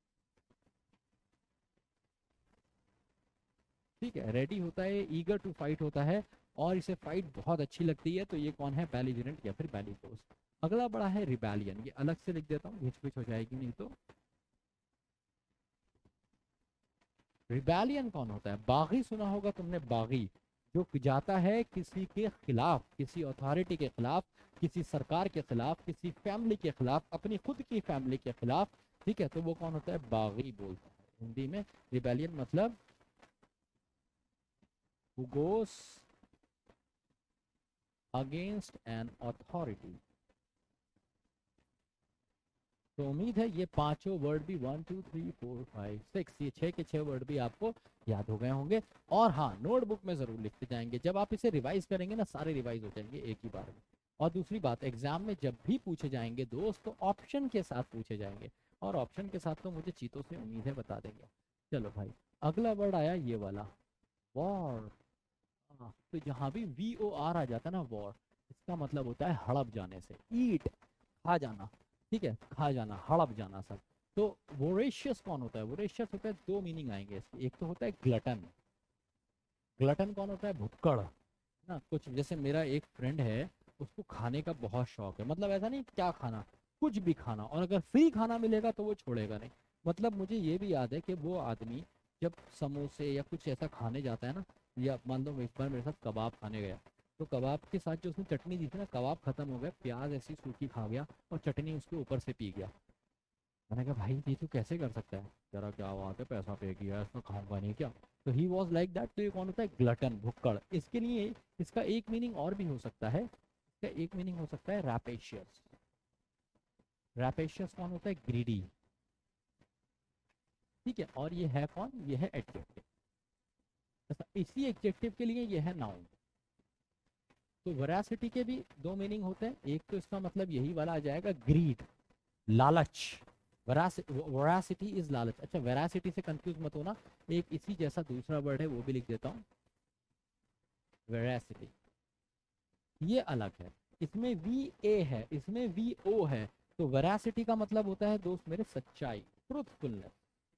ठीक है। रेडी होता है, ईगर टू फाइट होता है, और इसे फाइट बहुत अच्छी लगती है, तो ये कौन है, बेलिजरेंट या फिर बेलिकोस। अगला बड़ा है रिबेलियन, ये अलग से लिख देता हूँ, हिचपिच हो जाएगी नहीं तो। रिबेलियन कौन होता है, बागी सुना होगा तुमने, बागी, जो जाता है किसी के खिलाफ, किसी अथॉरिटी के खिलाफ, किसी सरकार के खिलाफ, किसी फैमिली के खिलाफ, अपनी खुद की फैमिली के खिलाफ, ठीक है। तो वो कौन होता है, बागी बोलता है हिंदी में। रिबेलियन मतलब who goes against an authority. तो उम्मीद है ये पांचों वर्ड भी, one two three four five six, ये छह के छह वर्ड भी आपको याद हो गए होंगे। और हाँ, नोटबुक में जरूर लिखते जाएंगे, जब आप इसे रिवाइज करेंगे ना, सारे रिवाइज हो जाएंगे एक ही बार में। और दूसरी बात, एग्जाम में जब भी पूछे जाएंगे दोस्त, तो ऑप्शन के साथ पूछे जाएंगे, और ऑप्शन के साथ तो मुझे चीतों से उम्मीद है बता देंगे। चलो भाई, अगला वर्ड आया ये वाला, वॉर। हाँ, तो यहाँ भी वी ओ आर आ जाता है ना, वॉर, इसका मतलब होता है हड़प जाने से, ईट, खा जाना, ठीक है, खा जाना, हड़प जाना सब। तो वोरेशियस कौन होता है, वोरेशियस होता है, दो मीनिंग आएंगे इसके, एक तो होता है ग्लटन, ग्लटन कौन होता है, भुक्कड़ ना। कुछ जैसे मेरा एक फ्रेंड है, उसको खाने का बहुत शौक है, मतलब ऐसा नहीं क्या खाना, कुछ भी खाना, और अगर फ्री खाना मिलेगा तो वो छोड़ेगा नहीं। मतलब मुझे ये भी याद है कि वो आदमी जब समोसे या कुछ ऐसा खाने जाता है ना, या मान लो एक बार मेरे साथ कबाब खाने गया, तो कबाब के साथ जो उसने चटनी दी थी ना, कबाब खत्म हो गया, प्याज ऐसी सूखी खा गया और चटनी उसके ऊपर से पी गया। मैंने कहा भाई ये तू कैसे कर सकता है, जरा क्या बात है, पैसा पे किया है, इसमें खाऊंगा नहीं क्या। तो ही वॉज लाइक दैट। तो ये कौन होता है, ग्लटन, भुक्कड़। इसके लिए इसका एक मीनिंग और भी हो सकता है, इसका एक मीनिंग हो सकता है रैपेशियस। रैपेशियस कौन होता है, ग्रीडी। ठीक है, और ये है कौन, ये है एडजेक्टिव। अच्छा, इसी एडजेक्टिव के लिए ये है नाउन। तो वेरासिटी के भी दो मीनिंग होते हैं, एक तो इसका मतलब यही वाला आ जाएगा, ग्रीड, लालच। वेरासिटी इज लालच। अच्छा, वेरासिटी से कंफ्यूज मत होना, एक इसी जैसा दूसरा वर्ड है, वो भी लिख देता हूँ, वेरासिटी। ये अलग है, इसमें वी ए है, इसमें वी ओ है। तो वेरासिटी का मतलब होता है दोस्त मेरे सच्चाई, ट्रूथफुलनेस।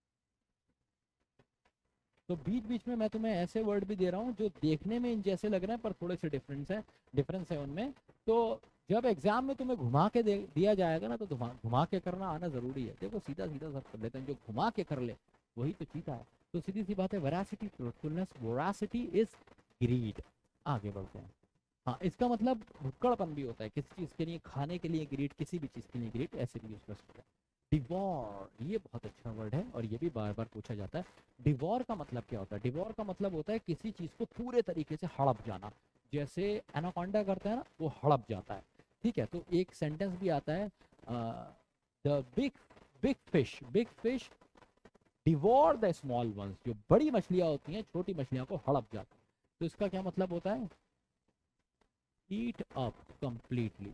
तो बीच बीच में मैं तुम्हें ऐसे वर्ड भी दे रहा हूँ जो देखने में जैसे लग रहे हैं पर थोड़े से डिफरेंस है, डिफरेंस है उनमें। तो जब एग्जाम में तुम्हें घुमा के दे दिया जाएगा ना, तो घुमा घुमा के करना आना जरूरी है। देखो सीधा सीधा सब कर लेते हैं, जो घुमा के कर ले वही तो चीता है। तो सीधी सी बात है, veracity truthfulness, voracity is greed. आगे बढ़ते हैं। हाँ, इसका मतलब भुक्कड़पन भी होता है, किसी चीज के लिए, खाने के लिए ग्रीड, किसी भी चीज के लिए ग्रीड, ऐसे भी यूज कर सकते हैं। डिवॉर, ये बहुत अच्छा वर्ड है और ये भी बार बार पूछा जाता है। डिवॉर का मतलब क्या होता है, डिवॉर का मतलब होता है किसी चीज को पूरे तरीके से हड़प जाना। जैसे एनाकोंडा करता है ना, वो हड़प जाता है। ठीक है, तो एक सेंटेंस भी आता है, the big big fish big fish devour the small ones. जो बड़ी मछलियां होती हैं छोटी मछलियों को हड़प जाती है। तो इसका क्या मतलब होता है, ईट अप कंप्लीटली,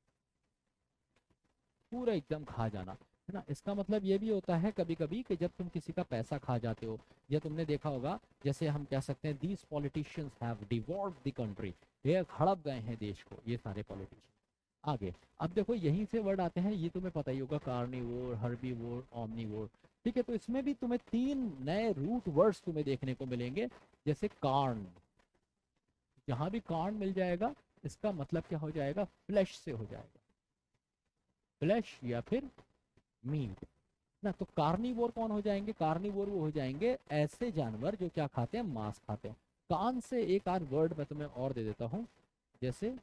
पूरा एकदम खा जाना, है ना। इसका मतलब ये भी होता है कभी कभी कि जब तुम किसी का पैसा खा जाते हो, या तुमने देखा होगा, जैसे हम कह सकते हैं these politicians have devoured the country, ये हड़प गए हैं देश को, ये सारे पॉलिटिशियन। आगे, अब देखो यहीं से वर्ड आते हैं, ये तुम्हें पता ही होगा, कार्निवोर, हर्बीवोर, ओमनीवोर। ठीक है, तो इसमें भी तुम्हें तीन नए रूट वर्ड्स तुम्हें देखने को मिलेंगे। जैसे कार्न, जहां भी कार्न मिल जाएगा, इसका मतलब क्या हो जाएगा, फ्लैश से हो जाएगा, फ्लैश या फिर मीट ना। तो कार्निवोर कौन हो जाएंगे, कार्निवोर वो हो जाएंगे ऐसे जानवर जो क्या खाते हैं, मांस खाते हैं। कान से एक आध वर्ड मैं तुम्हें और दे देता हूं, जैसे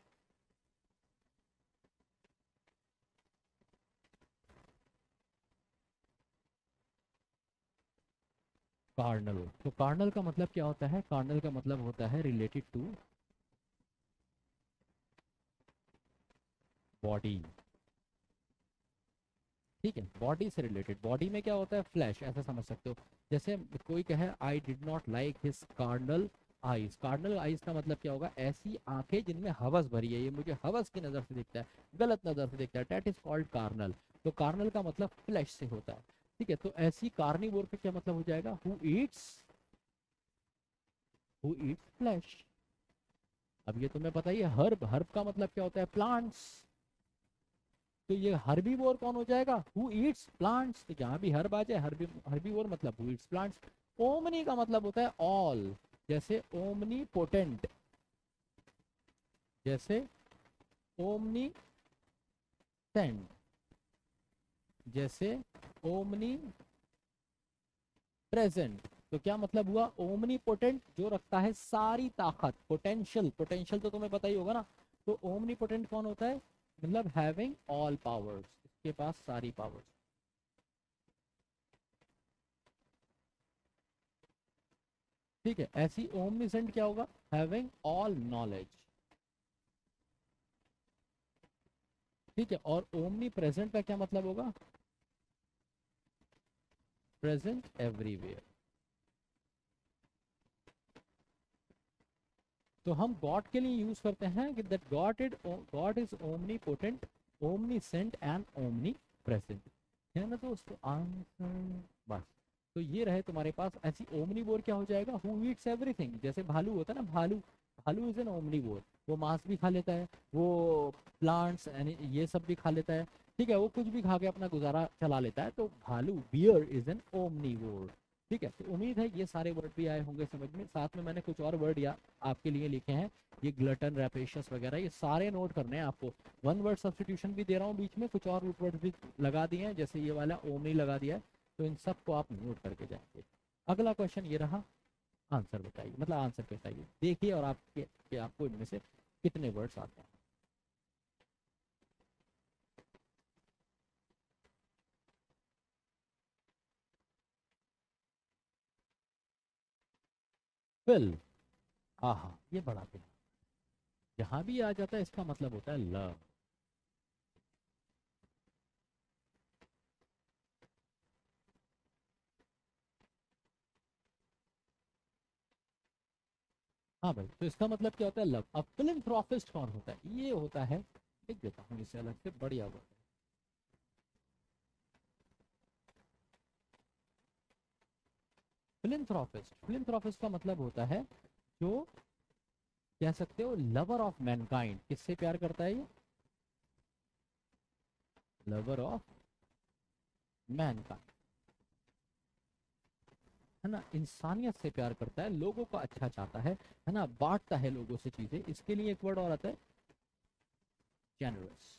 कार्नल। तो कार्नल का मतलब क्या होता है, कार्नल का मतलब होता है रिलेटेड टू बॉडी। ठीक है, बॉडी से रिलेटेड, बॉडी में क्या होता है, फ्लैश, ऐसा समझ सकते हो। जैसे कोई कहे I did not like his carnal eyes. Carnal eyes का मतलब क्या होगा, ऐसी आंखें जिनमें हवस भरी है, ये मुझे हवस की नजर से देखता है, गलत नजर से देखता है, दैट इज कॉल्ड कार्नल। तो कार्नल का मतलब फ्लैश से होता है। ठीक है, तो ऐसी कार्निवोर का क्या मतलब हो जाएगा, who eats who eats flesh. अब ये तुम्हें पता ही है, हर्ब, हर्ब का मतलब क्या होता है, प्लांट्स। तो ये हर्बीवोर कौन हो जाएगा, हु ईट्स प्लांट्स। तो जहां भी हर्ब आ जाए, हर्बी हर्बीवोर मतलब हु ईट्स प्लांट्स। ओमनी का मतलब होता है ऑल, जैसे ओमनी पोटेंट, जैसे ओमनी सेंट, जैसे ओमनी प्रेजेंट। तो क्या मतलब हुआ, ओमनी पोटेंट जो रखता है सारी ताकत, पोटेंशियल, पोटेंशियल तो तुम्हें पता ही होगा ना। तो ओमनी पोटेंट कौन होता है, मतलब हैविंग ऑल पावर्स, इसके पास सारी पावर्स। ठीक है, ऐसी ओमनिसेंट क्या होगा, हैविंग ऑल नॉलेज। ठीक है, और ओमनी प्रेजेंट का क्या मतलब होगा, प्रेजेंट एवरीवेयर। तो हम गॉड के लिए यूज करते हैं कि that god is god is omnipotent, omniscient and omnipresent, है ना दोस्तों, आंसर। बस, तो ये रहे तुम्हारे पास। ऐसी ओमनीवोर क्या हो जाएगा, हु ईट्स एवरीथिंग। जैसे भालू होता है ना, भालू, भालू इज एन ओमनीवोर, वो मांस भी खा लेता है, वो प्लांट्स ये सब भी खा लेता है। ठीक है, वो कुछ भी खा के अपना गुजारा चला लेता है। तो भालू, बियर इज एन ओमनीवोर। ठीक है, तो उम्मीद है ये सारे वर्ड भी आए होंगे समझ में। साथ में मैंने कुछ और वर्ड या आपके लिए लिखे हैं ये ग्लटन, रैपेशियस वगैरह, ये सारे नोट करने हैं आपको। वन वर्ड सब्स्टिट्यूशन भी दे रहा हूँ बीच में, कुछ और रूट वर्ड भी लगा दिए हैं, जैसे ये वाला ओमनी लगा दिया है, तो इन सबको आप नोट करके जाएंगे। अगला क्वेश्चन ये रहा, आंसर बताइए, मतलब आंसर बताइए, देखिए और आपके कि आपको इनमें से कितने वर्ड्स आते हैं। फिल, हाँ हाँ, ये बड़ा फिल, जहां भी आ जाता है इसका मतलब होता है लव। हाँ भाई, तो इसका मतलब क्या होता है लव। अब फिलैंथ्रोपिस्ट कौन होता है, ये होता है, लिख देता हूँ इसे अलग से, बढ़िया वर्ड है। फिलैंथ्रोपिस्ट, फिलैंथ्रोपिस्ट का मतलब होता है जो, कह सकते हो लवर ऑफ मैनकाइंड। किससे प्यार करता है ये, लवर ऑफ मैनकाइंड, है ना, इंसानियत से प्यार करता है, लोगों का अच्छा चाहता है है ना, बांटता है लोगों से चीजें। इसके लिए एक वर्ड और आता है, जेनरस,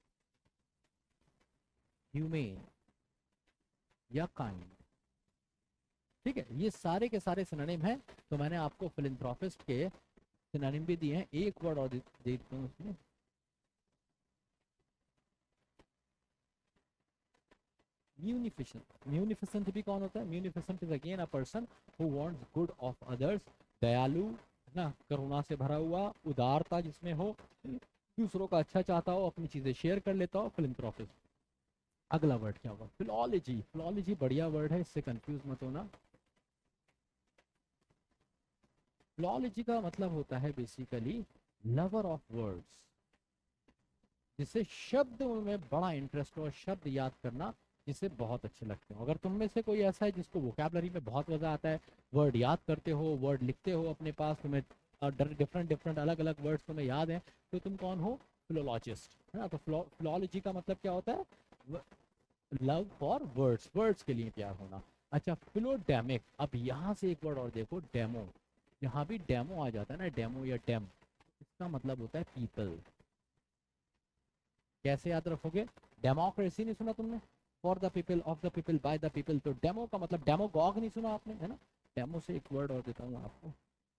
ह्यूमेन या काइंड। ठीक है, ये सारे के सारे सिनोनिम हैं। तो मैंने आपको फिलैंथ्रोपिस्ट के सिनोनिम भी दिए हैं, एक वर्ड और दे देता हूँ उसमें, म्यूनिफिसेंट। म्यूनिफिसेंट भी कौन होता है, munificent is again a person who wants good of others, दयालु, है ना, करुणा से भरा हुआ, उदारता जिसमें हो, दूसरों का अच्छा चाहता हो, अपनी चीजें शेयर कर लेता हो, फिलैंथ्रोपिस्ट। अगला वर्ड क्या होगा, फिलॉलजी। फिलॉलजी बढ़िया वर्ड है, इससे कंफ्यूज मत होना। फिलॉलजी का मतलब होता है बेसिकली लवर ऑफ वर्ड्स, जिसे शब्द में बड़ा इंटरेस्ट हो, शब्द याद करना जिसे बहुत अच्छे लगते हो। अगर तुम में से कोई ऐसा है जिसको वोकैबलरी में बहुत मजा आता है, वर्ड याद करते हो, वर्ड लिखते हो अपने पास, तुम्हें डिफरेंट डिफरेंट अलग अलग वर्ड्स तुम्हें याद है, तो तुम कौन हो, फिलोलॉजिस्ट, है ना। तो फिलोलॉजी का मतलब क्या होता है, लव फॉर वर्ड्स, वर्ड्स के लिए प्यार होना। अच्छा, फिलोडेमिक, अब यहाँ से एक वर्ड और देखो, डेमो। यहाँ भी डेमो आ जाता है ना, डेमो या डेम, इसका मतलब होता है पीपल। कैसे याद रखोगे, डेमोक्रेसी नहीं सुना तुमने, for the people, of the people, by the people, तो डेमो का मतलब डेमोगॉग नहीं सुना आपने, है ना। डेमो से एक वर्ड और देता हूँ आपको,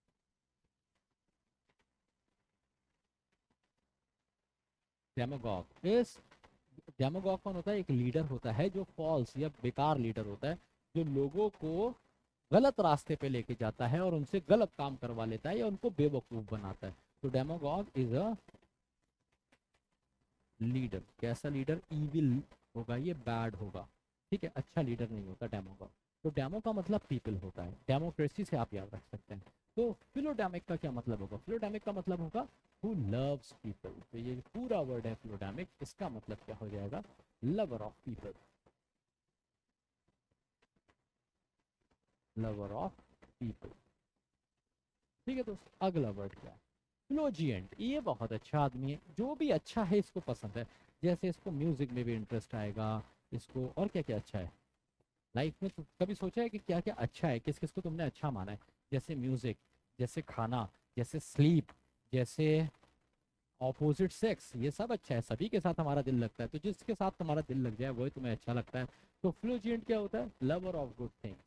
डेमोगॉग इस, डेमोगॉग कौन होता है, एक लीडर होता है जो फॉल्स या बेकार लीडर होता है, जो लोगों को गलत रास्ते पे लेके जाता है और उनसे गलत काम करवा लेता है या उनको बेवकूफ बनाता है। तो डेमोगॉग इज अ लीडर। कैसा लीडर, ईविल होगा, ये बैड होगा, ठीक है, अच्छा लीडर नहीं होता डेमो का। तो डेमो का मतलब पीपल होता है, डेमोक्रेसी से आप याद रख सकते हैं। तो फिलोडेमिक का क्या मतलब होगा, फिलोडेमिक का मतलब होगा हु लव्स पीपल। तो ये पूरा वर्ड है फिलोडेमिक, इसका मतलब क्या हो जाएगा, lover of people, lover of people. ठीक है दोस्त, अगला वर्ड क्या है, फ्लोजिएंट। ये बहुत अच्छा आदमी है, जो भी अच्छा है इसको पसंद है, जैसे इसको म्यूजिक में भी इंटरेस्ट आएगा, इसको और क्या क्या अच्छा है लाइफ में। तो कभी सोचा है कि क्या क्या अच्छा है, किस किस को तुमने अच्छा माना है, जैसे म्यूजिक, जैसे खाना, जैसे स्लीप, जैसे ऑपोजिट सेक्स, ये सब अच्छा है, सभी के साथ हमारा दिल लगता है, तो जिसके साथ तुम्हारा दिल लग जाए वही तुम्हें अच्छा लगता है। तो फ्लोजिएंट क्या होता है, लवर ऑफ गुड थिंग्स।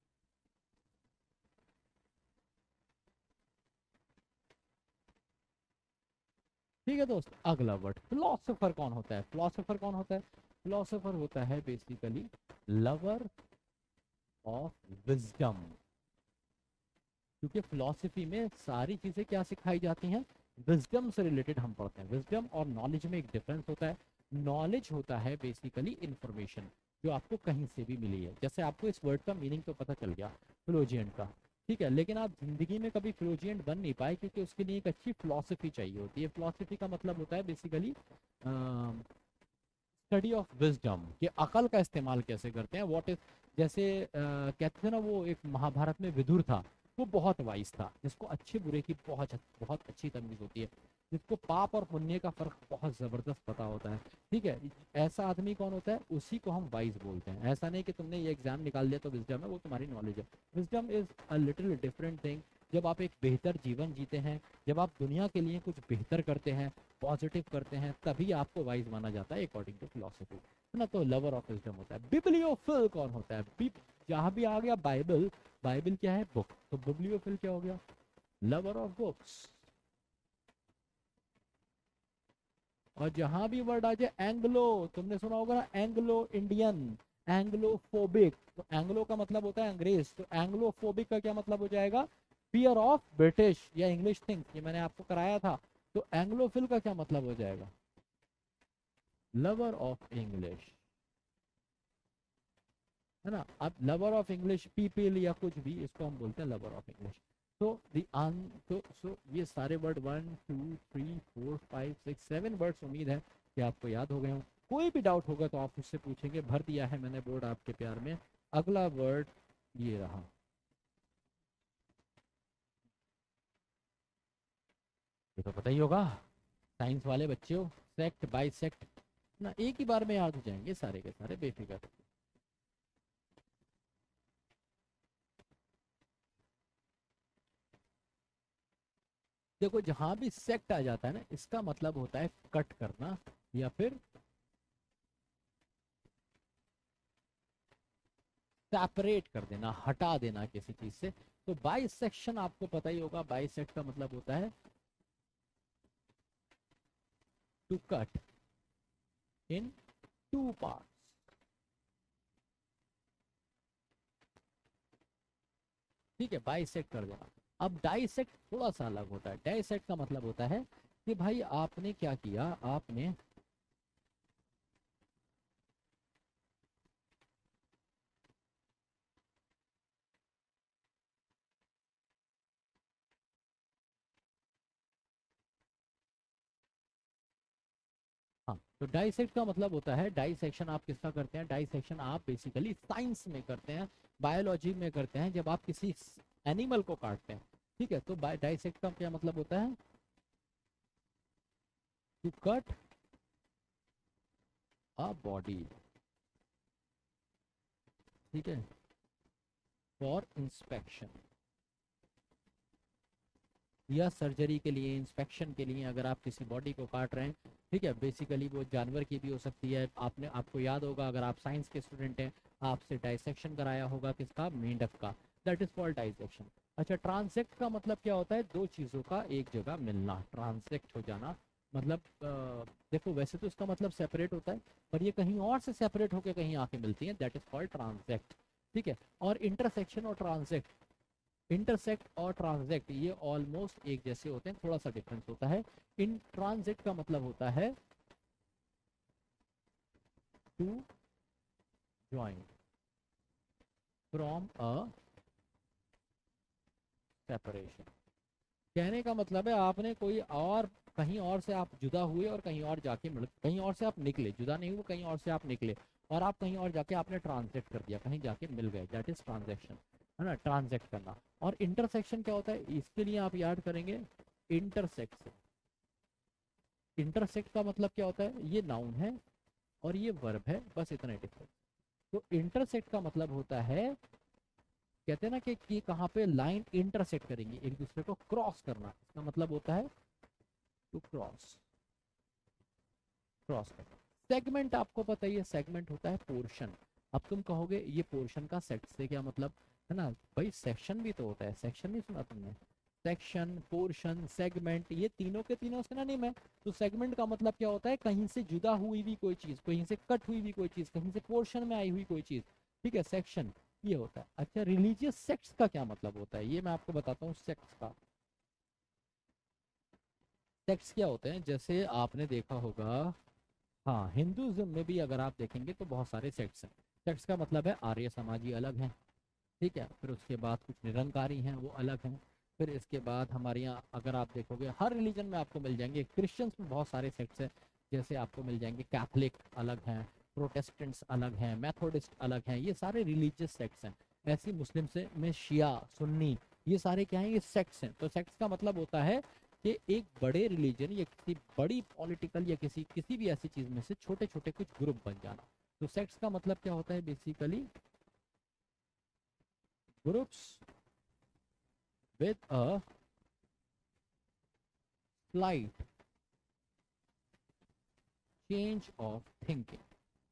ठीक है दोस्त, अगला वर्ड, फिलोसोफर कौन होता है, फिलोसोफर कौन होता है, फिलोसोफर होता है बेसिकली लवर ऑफ विजडम। क्योंकि फिलॉसफी में सारी चीजें क्या सिखाई जाती हैं, विजडम से रिलेटेड हम पढ़ते हैं। विजडम और नॉलेज में एक डिफरेंस होता है। नॉलेज होता है बेसिकली इंफॉर्मेशन जो आपको कहीं से भी मिली है, जैसे आपको इस वर्ड का मीनिंग तो पता चल गया फिलोजियंट का, ठीक है, लेकिन आप जिंदगी में कभी फिलोजियंट बन नहीं पाए क्योंकि उसके लिए एक अच्छी फिलॉसफी चाहिए होती है। फिलॉसफी का मतलब होता है बेसिकली स्टडी ऑफ विजडम, कि अकल का इस्तेमाल कैसे करते हैं, व्हाट इज, जैसे अ, कहते थे ना, वो एक महाभारत में विदुर था, वो बहुत वाइज था, जिसको अच्छे बुरे की बहुत बहुत अच्छी तमीज होती है, जिसको पाप और पुण्य का फर्क बहुत जबरदस्त पता होता है। ठीक है, ऐसा आदमी कौन होता है, उसी को हम वाइज बोलते हैं। ऐसा नहीं कि तुमने ये एग्जाम निकाल दिया तो विजडम है, वो तुम्हारी नॉलेज है। Wisdom is a little different thing. जब आप एक बेहतर जीवन जीते हैं, जब आप दुनिया के लिए कुछ बेहतर करते हैं, पॉजिटिव करते हैं, तभी आपको वाइज माना जाता है अकॉर्डिंग टू फिलोसफी, है ना। तो लवर ऑफ विजडम होता है। बिब्लियोफिल कौन होता है? बिब जहाँ भी आ गया बाइबल, बाइबल क्या है? बुक। तो बिब्लियोफिल क्या हो गया? Lover of books. और जहां भी वर्ड आ जाए एंग्लो, तुमने सुना होगा ना, एंग्लो इंडियन, एंग्लोफोबिक। तो एंग्लो का मतलब होता है अंग्रेज, तो एंग्लोफोबिक का क्या मतलब हो जाएगा? फियर ऑफ ब्रिटिश या इंग्लिश थिंग्स, ये मैंने आपको कराया था। तो एंग्लोफिल का क्या मतलब हो जाएगा? लवर ऑफ इंग्लिश, है ना। अब लवर ऑफ इंग्लिश पीपल या कुछ भी, इसको हम बोलते हैं लवर ऑफ इंग्लिश। तो दी आन तो सो ये सारे word one two three four five six seven words, उम्मीद है कि आपको याद हो गए हों। कोई भी डाउट होगा तो आप मुझसे पूछेंगे, भर दिया है मैंने बोर्ड आपके प्यार में। अगला वर्ड ये रहा, ये तो पता ही होगा, साइंस वाले बच्चे हो, सेक्ट बाई सेक्ट ना, एक ही बार में याद हो जाएंगे सारे के सारे, बेफिक्र। देखो जहां भी सेक्ट आ जाता है ना, इसका मतलब होता है कट करना या फिर सेपरेट कर देना, हटा देना किसी चीज से। तो बाइसेक्शन आपको पता ही होगा, बाइसेक्ट का मतलब होता है to cut in two parts. ठीक है, बाइसेक्ट कर देना। अब डाइसेक्ट थोड़ा सा अलग होता है। डाइसेक्ट का मतलब होता है कि भाई आपने क्या किया, आपने हाँ, तो डाइसेक्ट का मतलब होता है, डाइसेक्शन आप किसका करते हैं? डाइसेक्शन आप बेसिकली साइंस में करते हैं, बायोलॉजी में करते हैं, जब आप किसी एनिमल को काटते हैं। ठीक है, तो डाइसेक्ट का क्या मतलब होता है? टू कट अ बॉडी, ठीक है, फॉर इंस्पेक्शन या सर्जरी के लिए, इंस्पेक्शन के लिए, अगर आप किसी बॉडी को काट रहे हैं। ठीक है, बेसिकली वो जानवर की भी हो सकती है। आपने आपको याद होगा, अगर आप साइंस के स्टूडेंट हैं, आपसे डाइसेक्शन कराया होगा किसका? मेंढक का। That is called dissection. अच्छा, ट्रांसेक्ट का मतलब क्या होता है? दो चीज़ों का एक जगह मिलना, ट्रांसेक्ट हो जाना। मतलब अ, देखो वैसे तो इसका मतलब सेपरेट होता है, पर ये कहीं और से सेपरेट होकर कहीं आके मिलती है, दैट इज कॉल्ड ट्रांसेक्ट। ठीक है, और इंटरसेक्शन और ट्रांसेक्ट, इंटरसेक्ट और ट्रांसेक्ट ये ऑलमोस्ट एक जैसे होते हैं, थोड़ा सा डिफरेंस होता है। इन ट्रांसेक्ट का मतलब होता है to join from a separation. कहने का मतलब है आपने कोई और, कहीं और से आप जुदा हुए और कहीं और जाके मिल, कहीं और से आप निकले, जुदा नहीं हुए, कहीं और से आप निकले और आप कहीं और जाके आपने ट्रांजेक्ट कर दिया, कहीं जाके मिल गए, दैट इज ट्रांजेक्शन, है ना, ट्रांजेक्ट करना। और इंटरसेक्शन क्या होता है? इसके लिए आप याद करेंगे इंटरसेक्शन। इंटरसेक्ट का मतलब क्या होता है? ये नाउन है और ये वर्ब है, बस इतना डिफरेंस। तो इंटरसेक्ट का मतलब होता है, कहते हैं ना कि, कि कहाँ पे लाइन इंटरसेक्ट करेंगे, एक दूसरे को क्रॉस करना, इसका मतलब होता है टू क्रॉस, क्रॉस करना। सेगमेंट आपको पता ही है, सेगमेंट होता है पोर्शन। अब तुम कहोगे ये पोर्शन का सेट से क्या मतलब, है ना भाई, सेक्शन भी तो होता है, सेक्शन नहीं सुना तुमने? सेक्शन, पोर्शन, सेगमेंट, ये तीनों के तीनों सिनोनिम है। तो सेगमेंट का मतलब क्या होता है? कहीं से जुदा हुई भी कोई चीज, कहीं से कट हुई भी कोई चीज, कहीं से पोर्शन में आई हुई कोई चीज। ठीक है, सेक्शन ये होता है। अच्छा, रिलीजियस सेक्ट्स का क्या मतलब होता है, ये मैं आपको बताता हूँ। सेक्ट्स का, सेक्ट्स क्या होते हैं, जैसे आपने देखा होगा, हाँ, हिंदुज्म में भी अगर आप देखेंगे तो बहुत सारे सेक्ट्स हैं। सेक्ट्स का मतलब है आर्य समाजी अलग हैं, ठीक है, फिर उसके बाद कुछ निरंकारी हैं वो अलग हैं। फिर इसके बाद हमारे यहाँ अगर आप देखोगे हर रिलीजन में आपको मिल जाएंगे, क्रिश्चियंस में बहुत सारे सेक्ट्स हैं, जैसे आपको मिल जाएंगे कैथलिक अलग हैं, प्रोटेस्टेंट्स अलग हैं, मेथोडिस्ट अलग हैं, ये सारे रिलीजियस सेक्ट्स हैं। ऐसी मुस्लिम से में शिया, सुन्नी, ये सारे क्या हैं? ये सेक्ट्स हैं। तो सेक्ट्स का मतलब होता है कि एक बड़े रिलीजन या किसी बड़ी पॉलिटिकल या किसी किसी भी ऐसी चीज में से छोटे छोटे कुछ ग्रुप बन जाना। तो सेक्ट्स का मतलब क्या होता है? Basically groups with a slight change of thinking.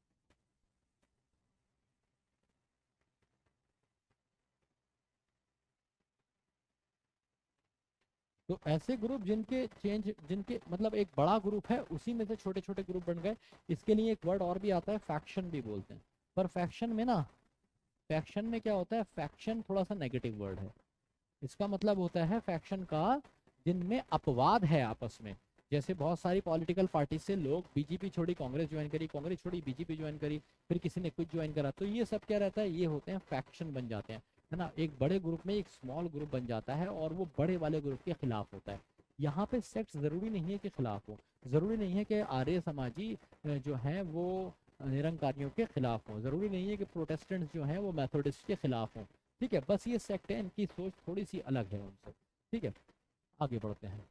तो ऐसे ग्रुप जिनके चेंज जिनके मतलब एक बड़ा ग्रुप है उसी में से छोटे छोटे ग्रुप बन गए, इसके लिए एक वर्ड और भी आता है, फैक्शन भी बोलते हैं। पर फैक्शन में ना, फैक्शन में क्या होता है, फैक्शन थोड़ा सा नेगेटिव वर्ड है। इसका मतलब होता है फैक्शन का जिनमें अपवाद है आपस में। जैसे बहुत सारी पॉलिटिकल पार्टी से लोग बीजेपी छोड़ी कांग्रेस ज्वाइन करी, कांग्रेस छोड़ी बीजेपी ज्वाइन करी, फिर किसी ने कुछ ज्वाइन करा, तो ये सब क्या रहता है, ये होते हैं फैक्शन बन जाते हैं, है ना। एक बड़े ग्रुप में एक स्मॉल ग्रुप बन जाता है और वो बड़े वाले ग्रुप के खिलाफ होता है। यहाँ पे सेक्स जरूरी नहीं है कि खिलाफ हो, जरूरी नहीं है कि आर्य समाजी जो हैं वो निरंकारियों के खिलाफ हो, जरूरी नहीं है कि प्रोटेस्टेंट्स जो हैं वो मैथोडिस्ट के खिलाफ हों। ठीक है, बस ये सेक्ट है, इनकी सोच थोड़ी सी अलग है उनसे। ठीक है, आगे बढ़ते हैं।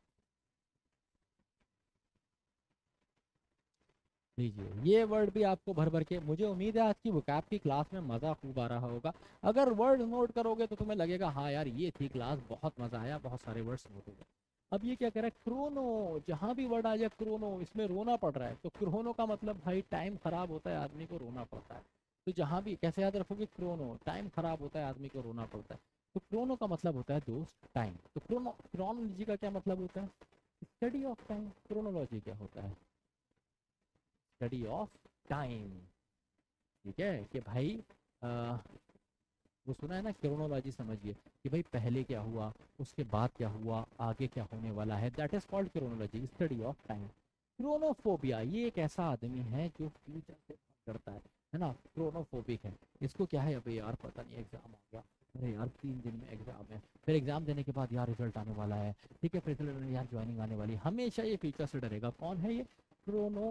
लीजिए, ये वर्ड भी आपको भर भर के, मुझे उम्मीद है आज की वोकैब की क्लास में मज़ा खूब आ रहा होगा। अगर वर्ड नोट करोगे तो तुम्हें लगेगा हाँ यार ये थी क्लास, बहुत मज़ा आया, बहुत सारे वर्ड्स नोट हो गए। अब ये क्या कह रहा है, क्रोनो, जहाँ भी वर्ड आ जाए क्रोनो, इसमें रोना पड़ रहा है, तो क्रोनो का मतलब भाई टाइम खराब होता है, आदमी को रोना पड़ता है। तो जहाँ भी कैसे याद रखोगे, क्रोनो टाइम खराब होता है, आदमी को रोना पड़ता है। तो क्रोनो का मतलब होता है दोस्त टाइम। तो क्रोनो, क्रोनोलॉजी का क्या मतलब होता है, स्टडी ऑफ टाइम। क्रोनोलॉजी क्या होता है, स्टडी ऑफ टाइम। ठीक है कि भाई आ, वो सुना है ना क्रोनोलॉजी, समझिए कि भाई पहले क्या हुआ, उसके बाद क्या हुआ, आगे क्या होने वाला है, that is called chronology, study of time. Chronophobia, ये एक ऐसा आदमी है जो फ्यूचर से बात करता है है ना, क्रोनोफोबिक है। इसको क्या है, अभी यार पता नहीं एग्जाम आ गया, अरे यार तीन दिन में एग्जाम है, फिर एग्जाम देने के बाद यार रिजल्ट आने वाला है, ठीक है, फिर रिजल्ट यार ज्वाइनिंग आने वाली है, हमेशा ये फ्यूचर से डरेगा। कौन है ये, chrono,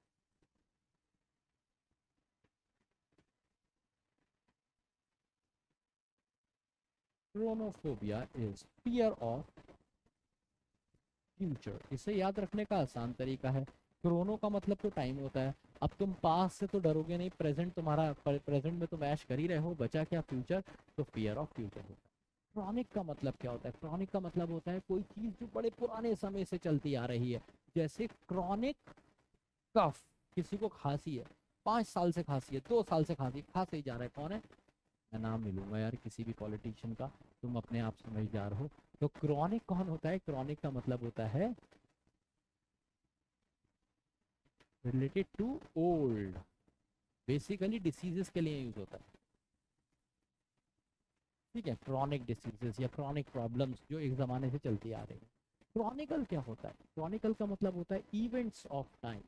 chronophobia is fear of future. इसे याद रखने का आसान तरीका है, क्रोनो का मतलब तो टाइम होता है। अब तुम पास से तो डरोगे नहीं, प्रेजेंट तुम्हारा, प्रेजेंट में तुम ऐश कर ही रहे हो, बचा क्या फ्यूचर, तो फियर ऑफ फ्यूचर होता है। क्रॉनिक का मतलब क्या होता है, क्रॉनिक का मतलब होता है कोई चीज जो बड़े पुराने समय से चलती आ रही है। जैसे क्रॉनिक कफ, किसी को खांसी है, पांच साल से खांसी है, दो साल से खांसी, खांसे ही जा रहा है, कौन है, मैं नाम नहीं लूंगा यार किसी भी पॉलिटिशियन का, तुम अपने आप समझदार हो। तो क्रॉनिक कौन होता है, क्रॉनिक का मतलब होता है related to old, basically diseases के लिए यूज होता है। ठीक है, क्रॉनिक डिसीजेस या क्रॉनिक प्रॉब्लम्स जो एक जमाने से चलती आ रही है। क्रॉनिकल क्या होता है, क्रॉनिकल का मतलब होता है इवेंट्स ऑफ टाइम।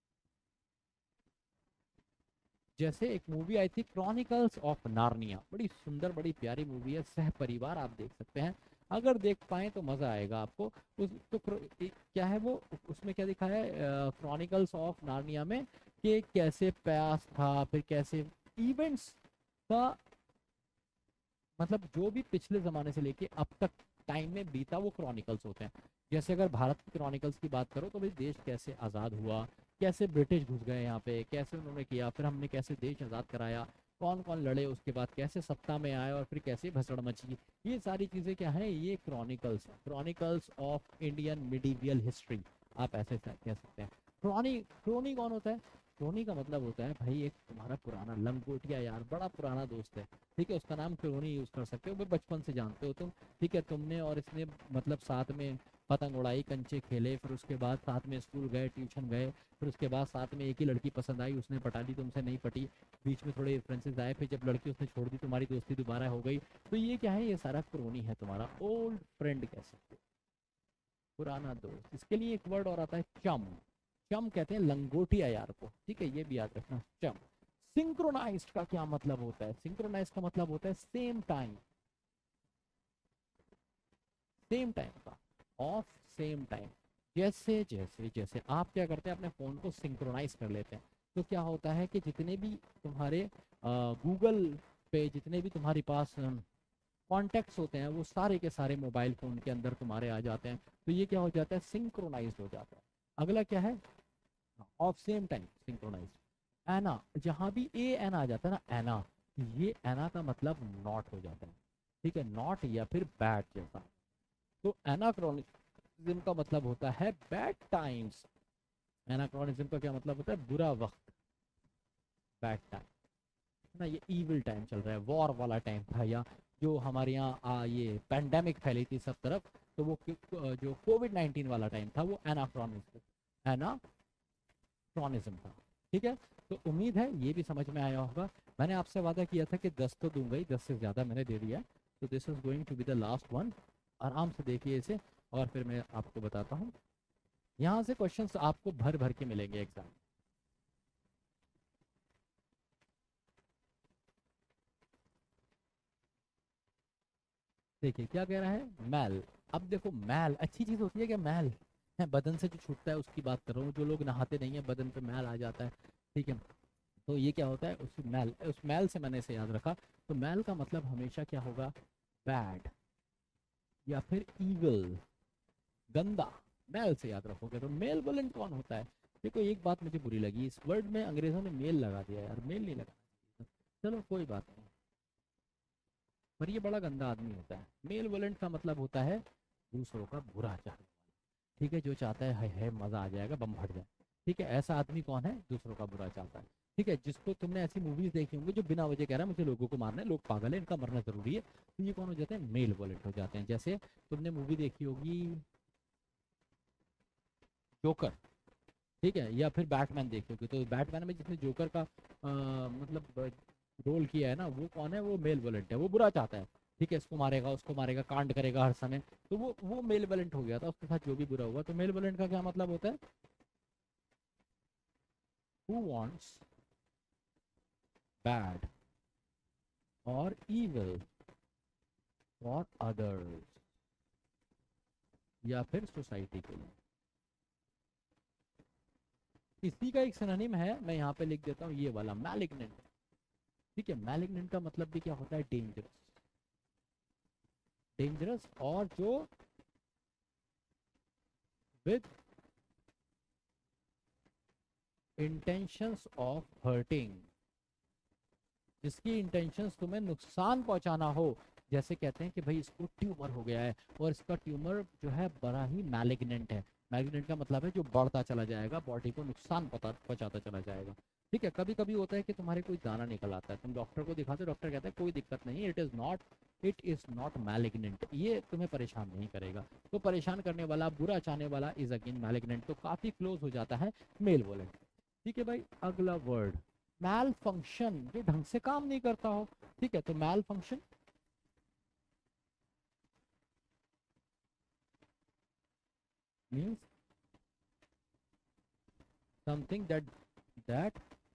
जैसे एक मूवी आई थी क्रॉनिकल्स ऑफ नार्निया, बड़ी सुंदर बड़ी प्यारी मूवी है, सह परिवार आप देख सकते हैं, अगर देख पाए तो मज़ा आएगा आपको। उस तो क्या है वो, उसमें क्या दिखा है क्रॉनिकल्स ऑफ नार्निया में, कि कैसे प्यास था, फिर कैसे इवेंट्स का मतलब जो भी पिछले ज़माने से लेके अब तक टाइम में बीता वो क्रॉनिकल्स होते हैं। जैसे अगर भारत की क्रॉनिकल्स की बात करो तो भाई देश कैसे आज़ाद हुआ, कैसे ब्रिटिश घुस गए यहाँ पे, कैसे उन्होंने किया, फिर हमने कैसे देश आज़ाद कराया, कौन कौन लड़े, उसके बाद कैसे सत्ता में आए और फिर कैसे भसड़ मची, ये सारी चीज़ें क्या है, ये क्रॉनिकल्स है, chronicles of Indian medieval history, आप ऐसे कह सकते हैं। क्रोनी, क्रोनी कौन होता है, क्रोनी का मतलब होता है भाई एक तुम्हारा पुराना लंगोटिया यार, बड़ा पुराना दोस्त है, ठीक है, उसका नाम क्रोनी यूज़ कर सकते हो, वो बचपन से जानते हो तुम, ठीक है, तुमने और इसने मतलब साथ में पतंग उड़ाई, कंचे खेले, फिर उसके बाद साथ में स्कूल गए, ट्यूशन गए, फिर उसके बाद साथ में एक ही लड़की पसंद आई, उसने पटा ली, तुमसे नहीं पटी, बीच में थोड़े डिफरेंसेस आए, फिर जब लड़की उसने छोड़ दी तुम्हारी दोस्ती दोबारा हो गई। तो ये क्या है, ये सारा क्रोनी है, तुम्हारा ओल्ड फ्रेंड कह सकते हो, पुराना दोस्त। इसके लिए एक वर्ड और आता है चम, चम कहते हैं लंगोटिया यार को, ठीक है, ये भी याद रखना, चम। सिंक्रोनाइज्ड का क्या मतलब होता है, सिंक्रोनाइज्ड का मतलब होता है सेम टाइम, सेम टाइम का, ऑफ सेम टाइम। जैसे जैसे जैसे आप क्या करते हैं, अपने फ़ोन को सिंक्रोनाइज कर लेते हैं, तो क्या होता है कि जितने भी तुम्हारे गूगल पे, जितने भी तुम्हारे पास कॉन्टैक्ट्स होते हैं, वो सारे के सारे मोबाइल फ़ोन के अंदर तुम्हारे आ जाते हैं, तो ये क्या हो जाता है, सिंक्रोनाइज हो जाता है। अगला क्या है, ऑफ सेम टाइम, सिंक्रोनाइज। एना, जहाँ भी ए एन आ जाता है ना, एना, ये एना का मतलब नॉट हो जाता है, ठीक है, नॉट या फिर बैट जैसा। तो एनाक्रोनिज्म का मतलब होता है बैड टाइम्स। एनाक्रोनिज्म का क्या मतलब होता है? बुरा वक्त, बैड टाइम ना। ये इविल टाइम चल रहा है, वॉर वाला टाइम था, या जो हमारे यहाँ आ, ये पैंडेमिक फैली थी सब तरफ, तो वो कि- जो कोविड नाइन्टीन वाला टाइम था वो एनाक्रोनिज्म एनाक्रोनिज्म था। ठीक है, तो उम्मीद है ये भी समझ में आया होगा। मैंने आपसे वादा किया था कि दस तो दूंगा ही, दस से ज़्यादा मैंने दे दिया है। तो this is going to be the last one. आराम से देखिए इसे, और फिर मैं आपको बताता हूँ। यहाँ से क्वेश्चंस आपको भर भर के मिलेंगे एग्जाम। देखिए क्या कह रहा है, मैल। अब देखो, मैल अच्छी चीज़ होती है क्या? मैल है बदन से जो छूटता है उसकी बात कर रहा हूँ। जो लोग नहाते नहीं है बदन पे मैल आ जाता है, ठीक है, तो ये क्या होता है? उस मैल, उस मैल से मैंने इसे याद रखा। तो मैल का मतलब हमेशा क्या होगा? बैड या फिर ईगल, गंदा। मैल से याद रखोगे तो। मेल वोलेंट कौन होता है? देखो एक बात मुझे बुरी लगी, इस वर्ड में अंग्रेजों ने मेल लगा दिया यार, मेल नहीं लगा। चलो कोई बात नहीं, पर ये बड़ा गंदा आदमी होता है। मेल वोलेंट का मतलब होता है दूसरों का बुरा चाहना। ठीक है, जो चाहता है, है, है मजा आ जाएगा, बम फट जाए। ठीक है, ऐसा आदमी कौन है? दूसरों का बुरा चाहता है। ठीक है, जिसको तुमने ऐसी मूवीज देखी होंगी जो बिना वजह कह रहा है मुझे लोगों को मारना है, लोग पागल है, इनका मरना जरूरी है, तो ये कौन हो जाते हैं? मेल वोलेंट हो जाते हैं। जैसे तुमने मूवी देखी होगी जोकर, ठीक है, या फिर बैटमैन देखी होगी, तो बैटमैन में जिसने जोकर का आ, मतलब रोल किया है ना, वो कौन है? वो मेल वोलेंट है, वो बुरा चाहता है। ठीक है, इसको मारेगा, उसको मारेगा, कांड करेगा हर समय। तो वो वो मेल वोलेंट हो गया था, उसके साथ जो भी बुरा हुआ। तो मेल वोलेंट का क्या मतलब होता है? who wants bad or evil for others, या फिर सोसाइटी के लिए। इसी का एक सिनोनिम है, मैं यहाँ पे लिख देता हूँ, ये वाला मैलिग्नेंट। ठीक है, मैलिग्नेंट का मतलब भी क्या होता है? डेंजरस। डेंजरस, और जो विद इंटेंशंस ऑफ हर्टिंग, जिसकी इंटेंशंस तुम्हें नुकसान पहुंचाना हो। जैसे कहते हैं कि भाई इसको ट्यूमर हो गया है, और इसका ट्यूमर जो है बड़ा ही मैलिग्नेंट है। मैलिग्नेंट का मतलब है जो बढ़ता चला जाएगा, बॉडी को नुकसान पता पहुंचाता चला जाएगा। ठीक है, कभी कभी होता है कि तुम्हारे कोई दाना निकल आता है, तुम डॉक्टर को दिखाते हो, डॉक्टर कहता है कोई दिक्कत नहीं, it is not it is not malignant, ये तुम्हें परेशान नहीं करेगा। तो परेशान करने वाला, बुरा चाहने वाला इज अगेन मैलिग्नेंट, तो काफ़ी क्लोज हो जाता है मेल वोलेंट। ठीक है भाई, अगला वर्ड मैल फंक्शन, जो ढंग से काम नहीं करता हो। ठीक है, तो malfunction means something that that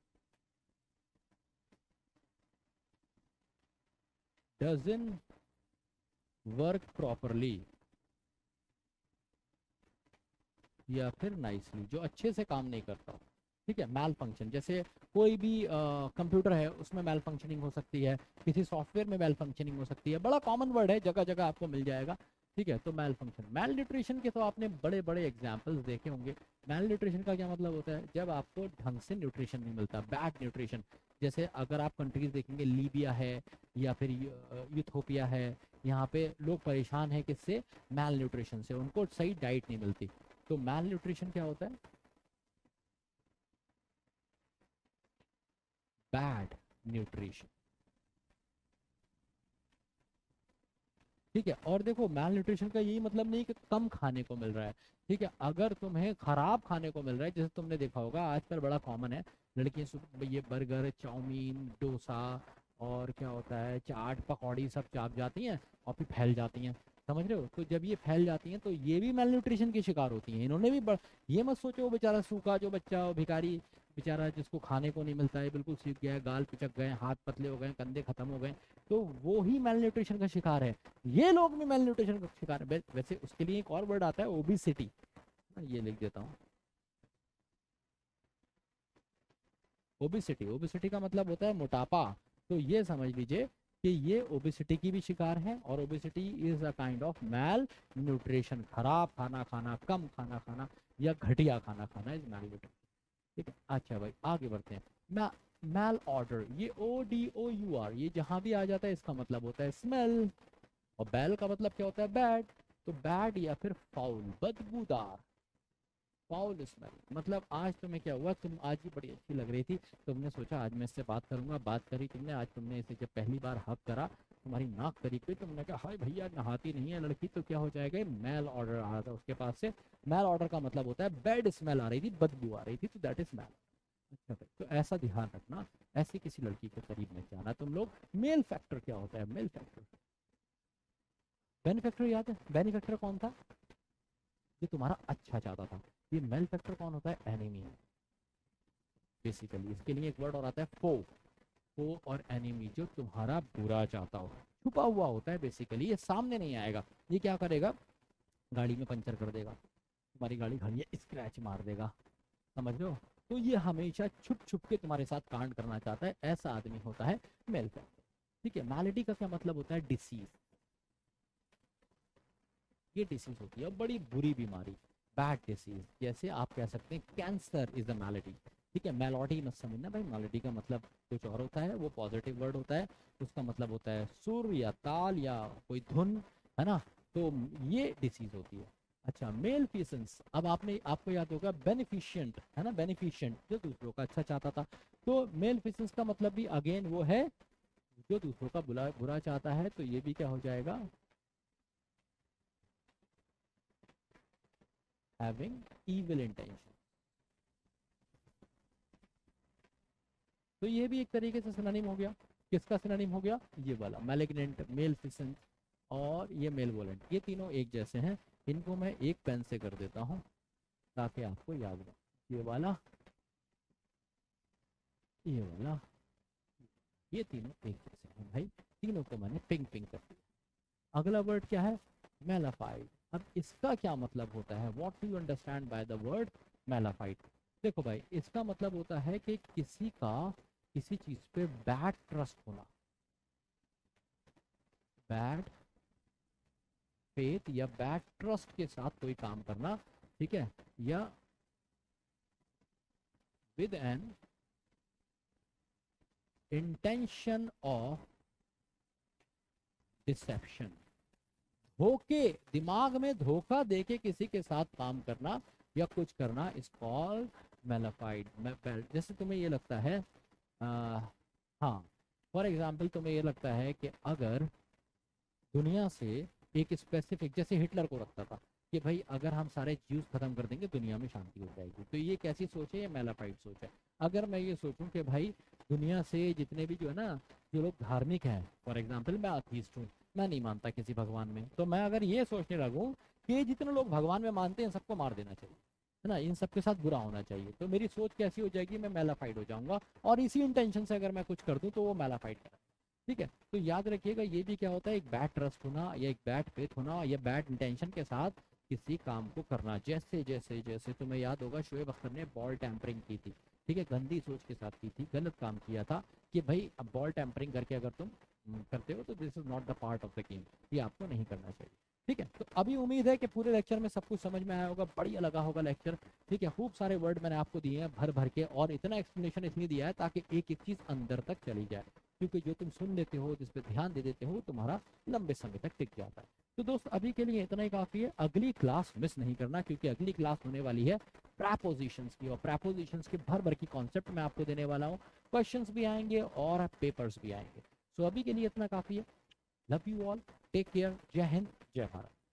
doesn't work properly, या फिर नाइसली, जो अच्छे से काम नहीं करता हो। ठीक है, मैल फंक्शन, जैसे कोई भी कंप्यूटर है उसमें मैल फंक्शनिंग हो सकती है, किसी सॉफ्टवेयर में मैल फंक्शनिंग हो सकती है, बड़ा कॉमन वर्ड है, जगह जगह आपको मिल जाएगा। ठीक है, तो मैल फंक्शन। मैल न्यूट्रिशन के तो आपने बड़े बड़े एग्जाम्पल्स देखे होंगे। मैल न्यूट्रिशन का क्या मतलब होता है? जब आपको ढंग से न्यूट्रिशन नहीं मिलता, बैड न्यूट्रिशन। जैसे अगर आप कंट्रीज देखेंगे, लीबिया है या फिर यूथोपिया है, यहाँ पे लोग परेशान हैं किससे? मैल न्यूट्रिशन से, उनको सही डाइट नहीं मिलती। तो मैल न्यूट्रिशन क्या होता है? Bad nutrition. ठीक है, और देखो मैल न्यूट्रिशन का यही मतलब नहीं कि कम खाने को मिल रहा है। ठीक है, अगर तुम्हें खराब खाने को मिल रहा है, जैसे तुमने देखा होगा आजकल बड़ा कॉमन है, लड़कियां सुबह ये बर्गर, चाउमीन, डोसा, और क्या होता है, चाट, पकौड़ी सब चाप जाती हैं और फिर फैल जाती हैं। समझ रहे हो? तो जब ये फैल जाती हैं तो ये भी मैल न्यूट्रिशन की शिकार होती हैं। इन्होंने भी बड़... ये मत सोचो वो बेचारा सूखा जो बच्चा, वो भिखारी बेचारा जिसको खाने को नहीं मिलता है, बिल्कुल सीख गया है, गाल पिचक गए, हाथ पतले हो गए, कंधे खत्म हो गए, तो वो ही मैल न्यूट्रिशन का शिकार है। ये लोग भी मेल न्यूट्रिशन का शिकार है। वैसे उसके लिए एक और वर्ड आता है, ओबिसिटी। ये लिख देता हूँ, ओबिसिटी। ओबिसिटी का मतलब होता है मोटापा। तो ये समझ लीजिए कि ये ओबिसिटी की भी शिकार है, और obesity is a kind of malnutrition. खराब खाना खाना, कम खाना खाना, या घटिया खाना खाना इज मैल न्यूट्रिशन। ठीक है, अच्छा भाई आगे बढ़ते हैं। मैं मैल ऑर्डर, ये O D O U R, ये जहां भी आ जाता है इसका मतलब होता है स्मेल। और बैल का मतलब क्या होता है? बैड। तो बैड या फिर फाउल, बदबूदार, फाउल स्मेल। मतलब आज तुम्हें क्या हुआ, तुम आज ही बड़ी अच्छी लग रही थी, तुमने सोचा आज मैं इससे बात करूंगा, बात करी तुमने, आज तुमने इसे जब पहली बार हक करा, तुम्हारी नाक करीब गई, तुमने कहा हाय भैया नहाती नहीं है लड़की, तो क्या हो जाएगा, मेल ऑर्डर आ रहा था उसके पास से। मेल ऑर्डर का मतलब होता है बैड स्मेल आ रही थी, बदबू आ रही थी, तो दैट इज मेल। अच्छा भाई, तो ऐसा ध्यान रखना, ऐसी किसी लड़की के करीब में जाना तुम लोग। मेल फैक्टर क्या होता है, मेल फैक्टर, बेनिफैक्टर याद है, बेनिफैक्टर कौन था, जो तुम्हारा अच्छा चाहता था। ये मेल फैक्टर कौन होता है, एनिमी बेसिकली। इसके लिए एक वर्ड और आता है फो, फो और एनिमी, जो तुम्हारा बुरा चाहता हो, छुपा हुआ होता है बेसिकली, ये सामने नहीं आएगा। ये क्या करेगा, गाड़ी में पंचर कर देगा, तुम्हारी गाड़ी खड़ी है स्क्रैच मार देगा, समझ लो। तो ये हमेशा छुप छुप के तुम्हारे साथ कांड करना चाहता है, ऐसा आदमी होता है मेल फैक्टर। ठीक है, मैलिडी का क्या मतलब होता है, डिसीज। ये डिसीज होती है बड़ी बुरी बीमारी, बैड डिसीज। जैसे आप कह सकते हैं कैंसर इज अ मैलिडी। ठीक है, मेलोडी मत समझना भाई, मेलोडी का मतलब कुछ और होता है, वो पॉजिटिव वर्ड होता है, उसका मतलब होता है सुर या ताल या कोई धुन, है ना। तो ये डिसीज होती है। अच्छा, मेल फिसेंस, अब आपने आपको याद होगा बेनिफिशियंट, है ना, बेनिफिशियंट जो दूसरों का अच्छा चाहता था। तो मेल फिसेंस का मतलब भी अगेन वो है जो दूसरों का बुरा बुरा चाहता है, तो ये भी क्या हो जाएगा, हैविंग इविल इंटेंशन। तो ये भी एक तरीके से सिनोनिम हो गया। किसका सिनोनिम हो गया, ये वाला मैलिग्नेंट, मेलफिसेंट और ये मेलवोलेंट, ये तीनों एक जैसे हैं। इनको मैं एक पेन से कर देता हूँ ताकि आपको याद रहे। ये वाला, ये वाला, ये तीनों एक जैसे हैं भाई, तीनों को मैंने पिंक पिंक कर दिया। अगला वर्ड क्या है, मेलाफाइड। अब इसका क्या मतलब होता है, what do you understand by the word mala fide. देखो भाई, इसका मतलब होता है कि किसी का किसी चीज पे बैड ट्रस्ट होना, बैड फेथ या बैड ट्रस्ट के साथ कोई काम करना, ठीक है, या with an intention of deception. धोखे, दिमाग में धोखा देके किसी के साथ काम करना या कुछ करना इस कॉल्ड मेलाफाइड। जैसे तुम्हें ये लगता है, आ, हाँ, फॉर एग्जाम्पल तुम्हें ये लगता है कि अगर दुनिया से एक स्पेसिफिक, जैसे हिटलर को रखता था कि भाई अगर हम सारे ज्यूज खत्म कर देंगे दुनिया में शांति हो जाएगी, तो ये कैसी सोच है, ये मेलाफाइड सोच है। अगर मैं ये सोचूं कि भाई दुनिया से जितने भी जो है ना, जो लोग धार्मिक हैं, फॉर एग्जाम्पल मैं अथीस्ट हूँ, मैं नहीं मानता किसी भगवान में, तो मैं अगर ये सोचने लगूँ कि जितने लोग भगवान में मानते हैं सबको मार देना चाहिए, है ना, इन सबके साथ बुरा होना चाहिए, तो मेरी सोच कैसी हो जाएगी, मैं मेलाफाइड हो जाऊंगा। और इसी इंटेंशन से अगर मैं कुछ कर दूं तो वो मेलाफाइड कर। ठीक है, तो याद रखिएगा ये भी क्या होता है, एक बैड ट्रस्ट होना या एक बैड फेथ होना या बैड इंटेंशन के साथ किसी काम को करना। जैसे जैसे जैसे तुम्हें याद होगा शोएब अख्तर ने बॉल टैंपरिंग की थी, ठीक है, गंदी सोच के साथ की थी, गलत काम किया था कि भाई अब बॉल टैंपरिंग करके अगर तुम करते हो तो this is not the part of the game, ये आपको नहीं करना चाहिए। ठीक है, तो अभी उम्मीद है कि पूरे लेक्चर में सब कुछ समझ में आया होगा, बढ़िया लगा होगा लेक्चर। ठीक है, खूब सारे वर्ड मैंने आपको दिए हैं भर भर के, और इतना एक्सप्लेनेशन इसलिए दिया है ताकि एक एक चीज़ अंदर तक चली जाए, क्योंकि जो तुम सुन लेते हो, जिस पर ध्यान दे देते हो, तुम्हारा लंबे समय तक टिक जाता है। तो दोस्त अभी के लिए इतना ही काफ़ी है, अगली क्लास मिस नहीं करना, क्योंकि अगली क्लास होने वाली है प्रैपोजिशंस की, और प्रैपोजिशंस के भर भर की कॉन्सेप्ट मैं आपको देने वाला हूँ, क्वेश्चंस भी आएंगे और पेपर्स भी आएंगे। सो अभी के लिए इतना काफ़ी है। Love you all, take care, जय हिंद, जय भारत।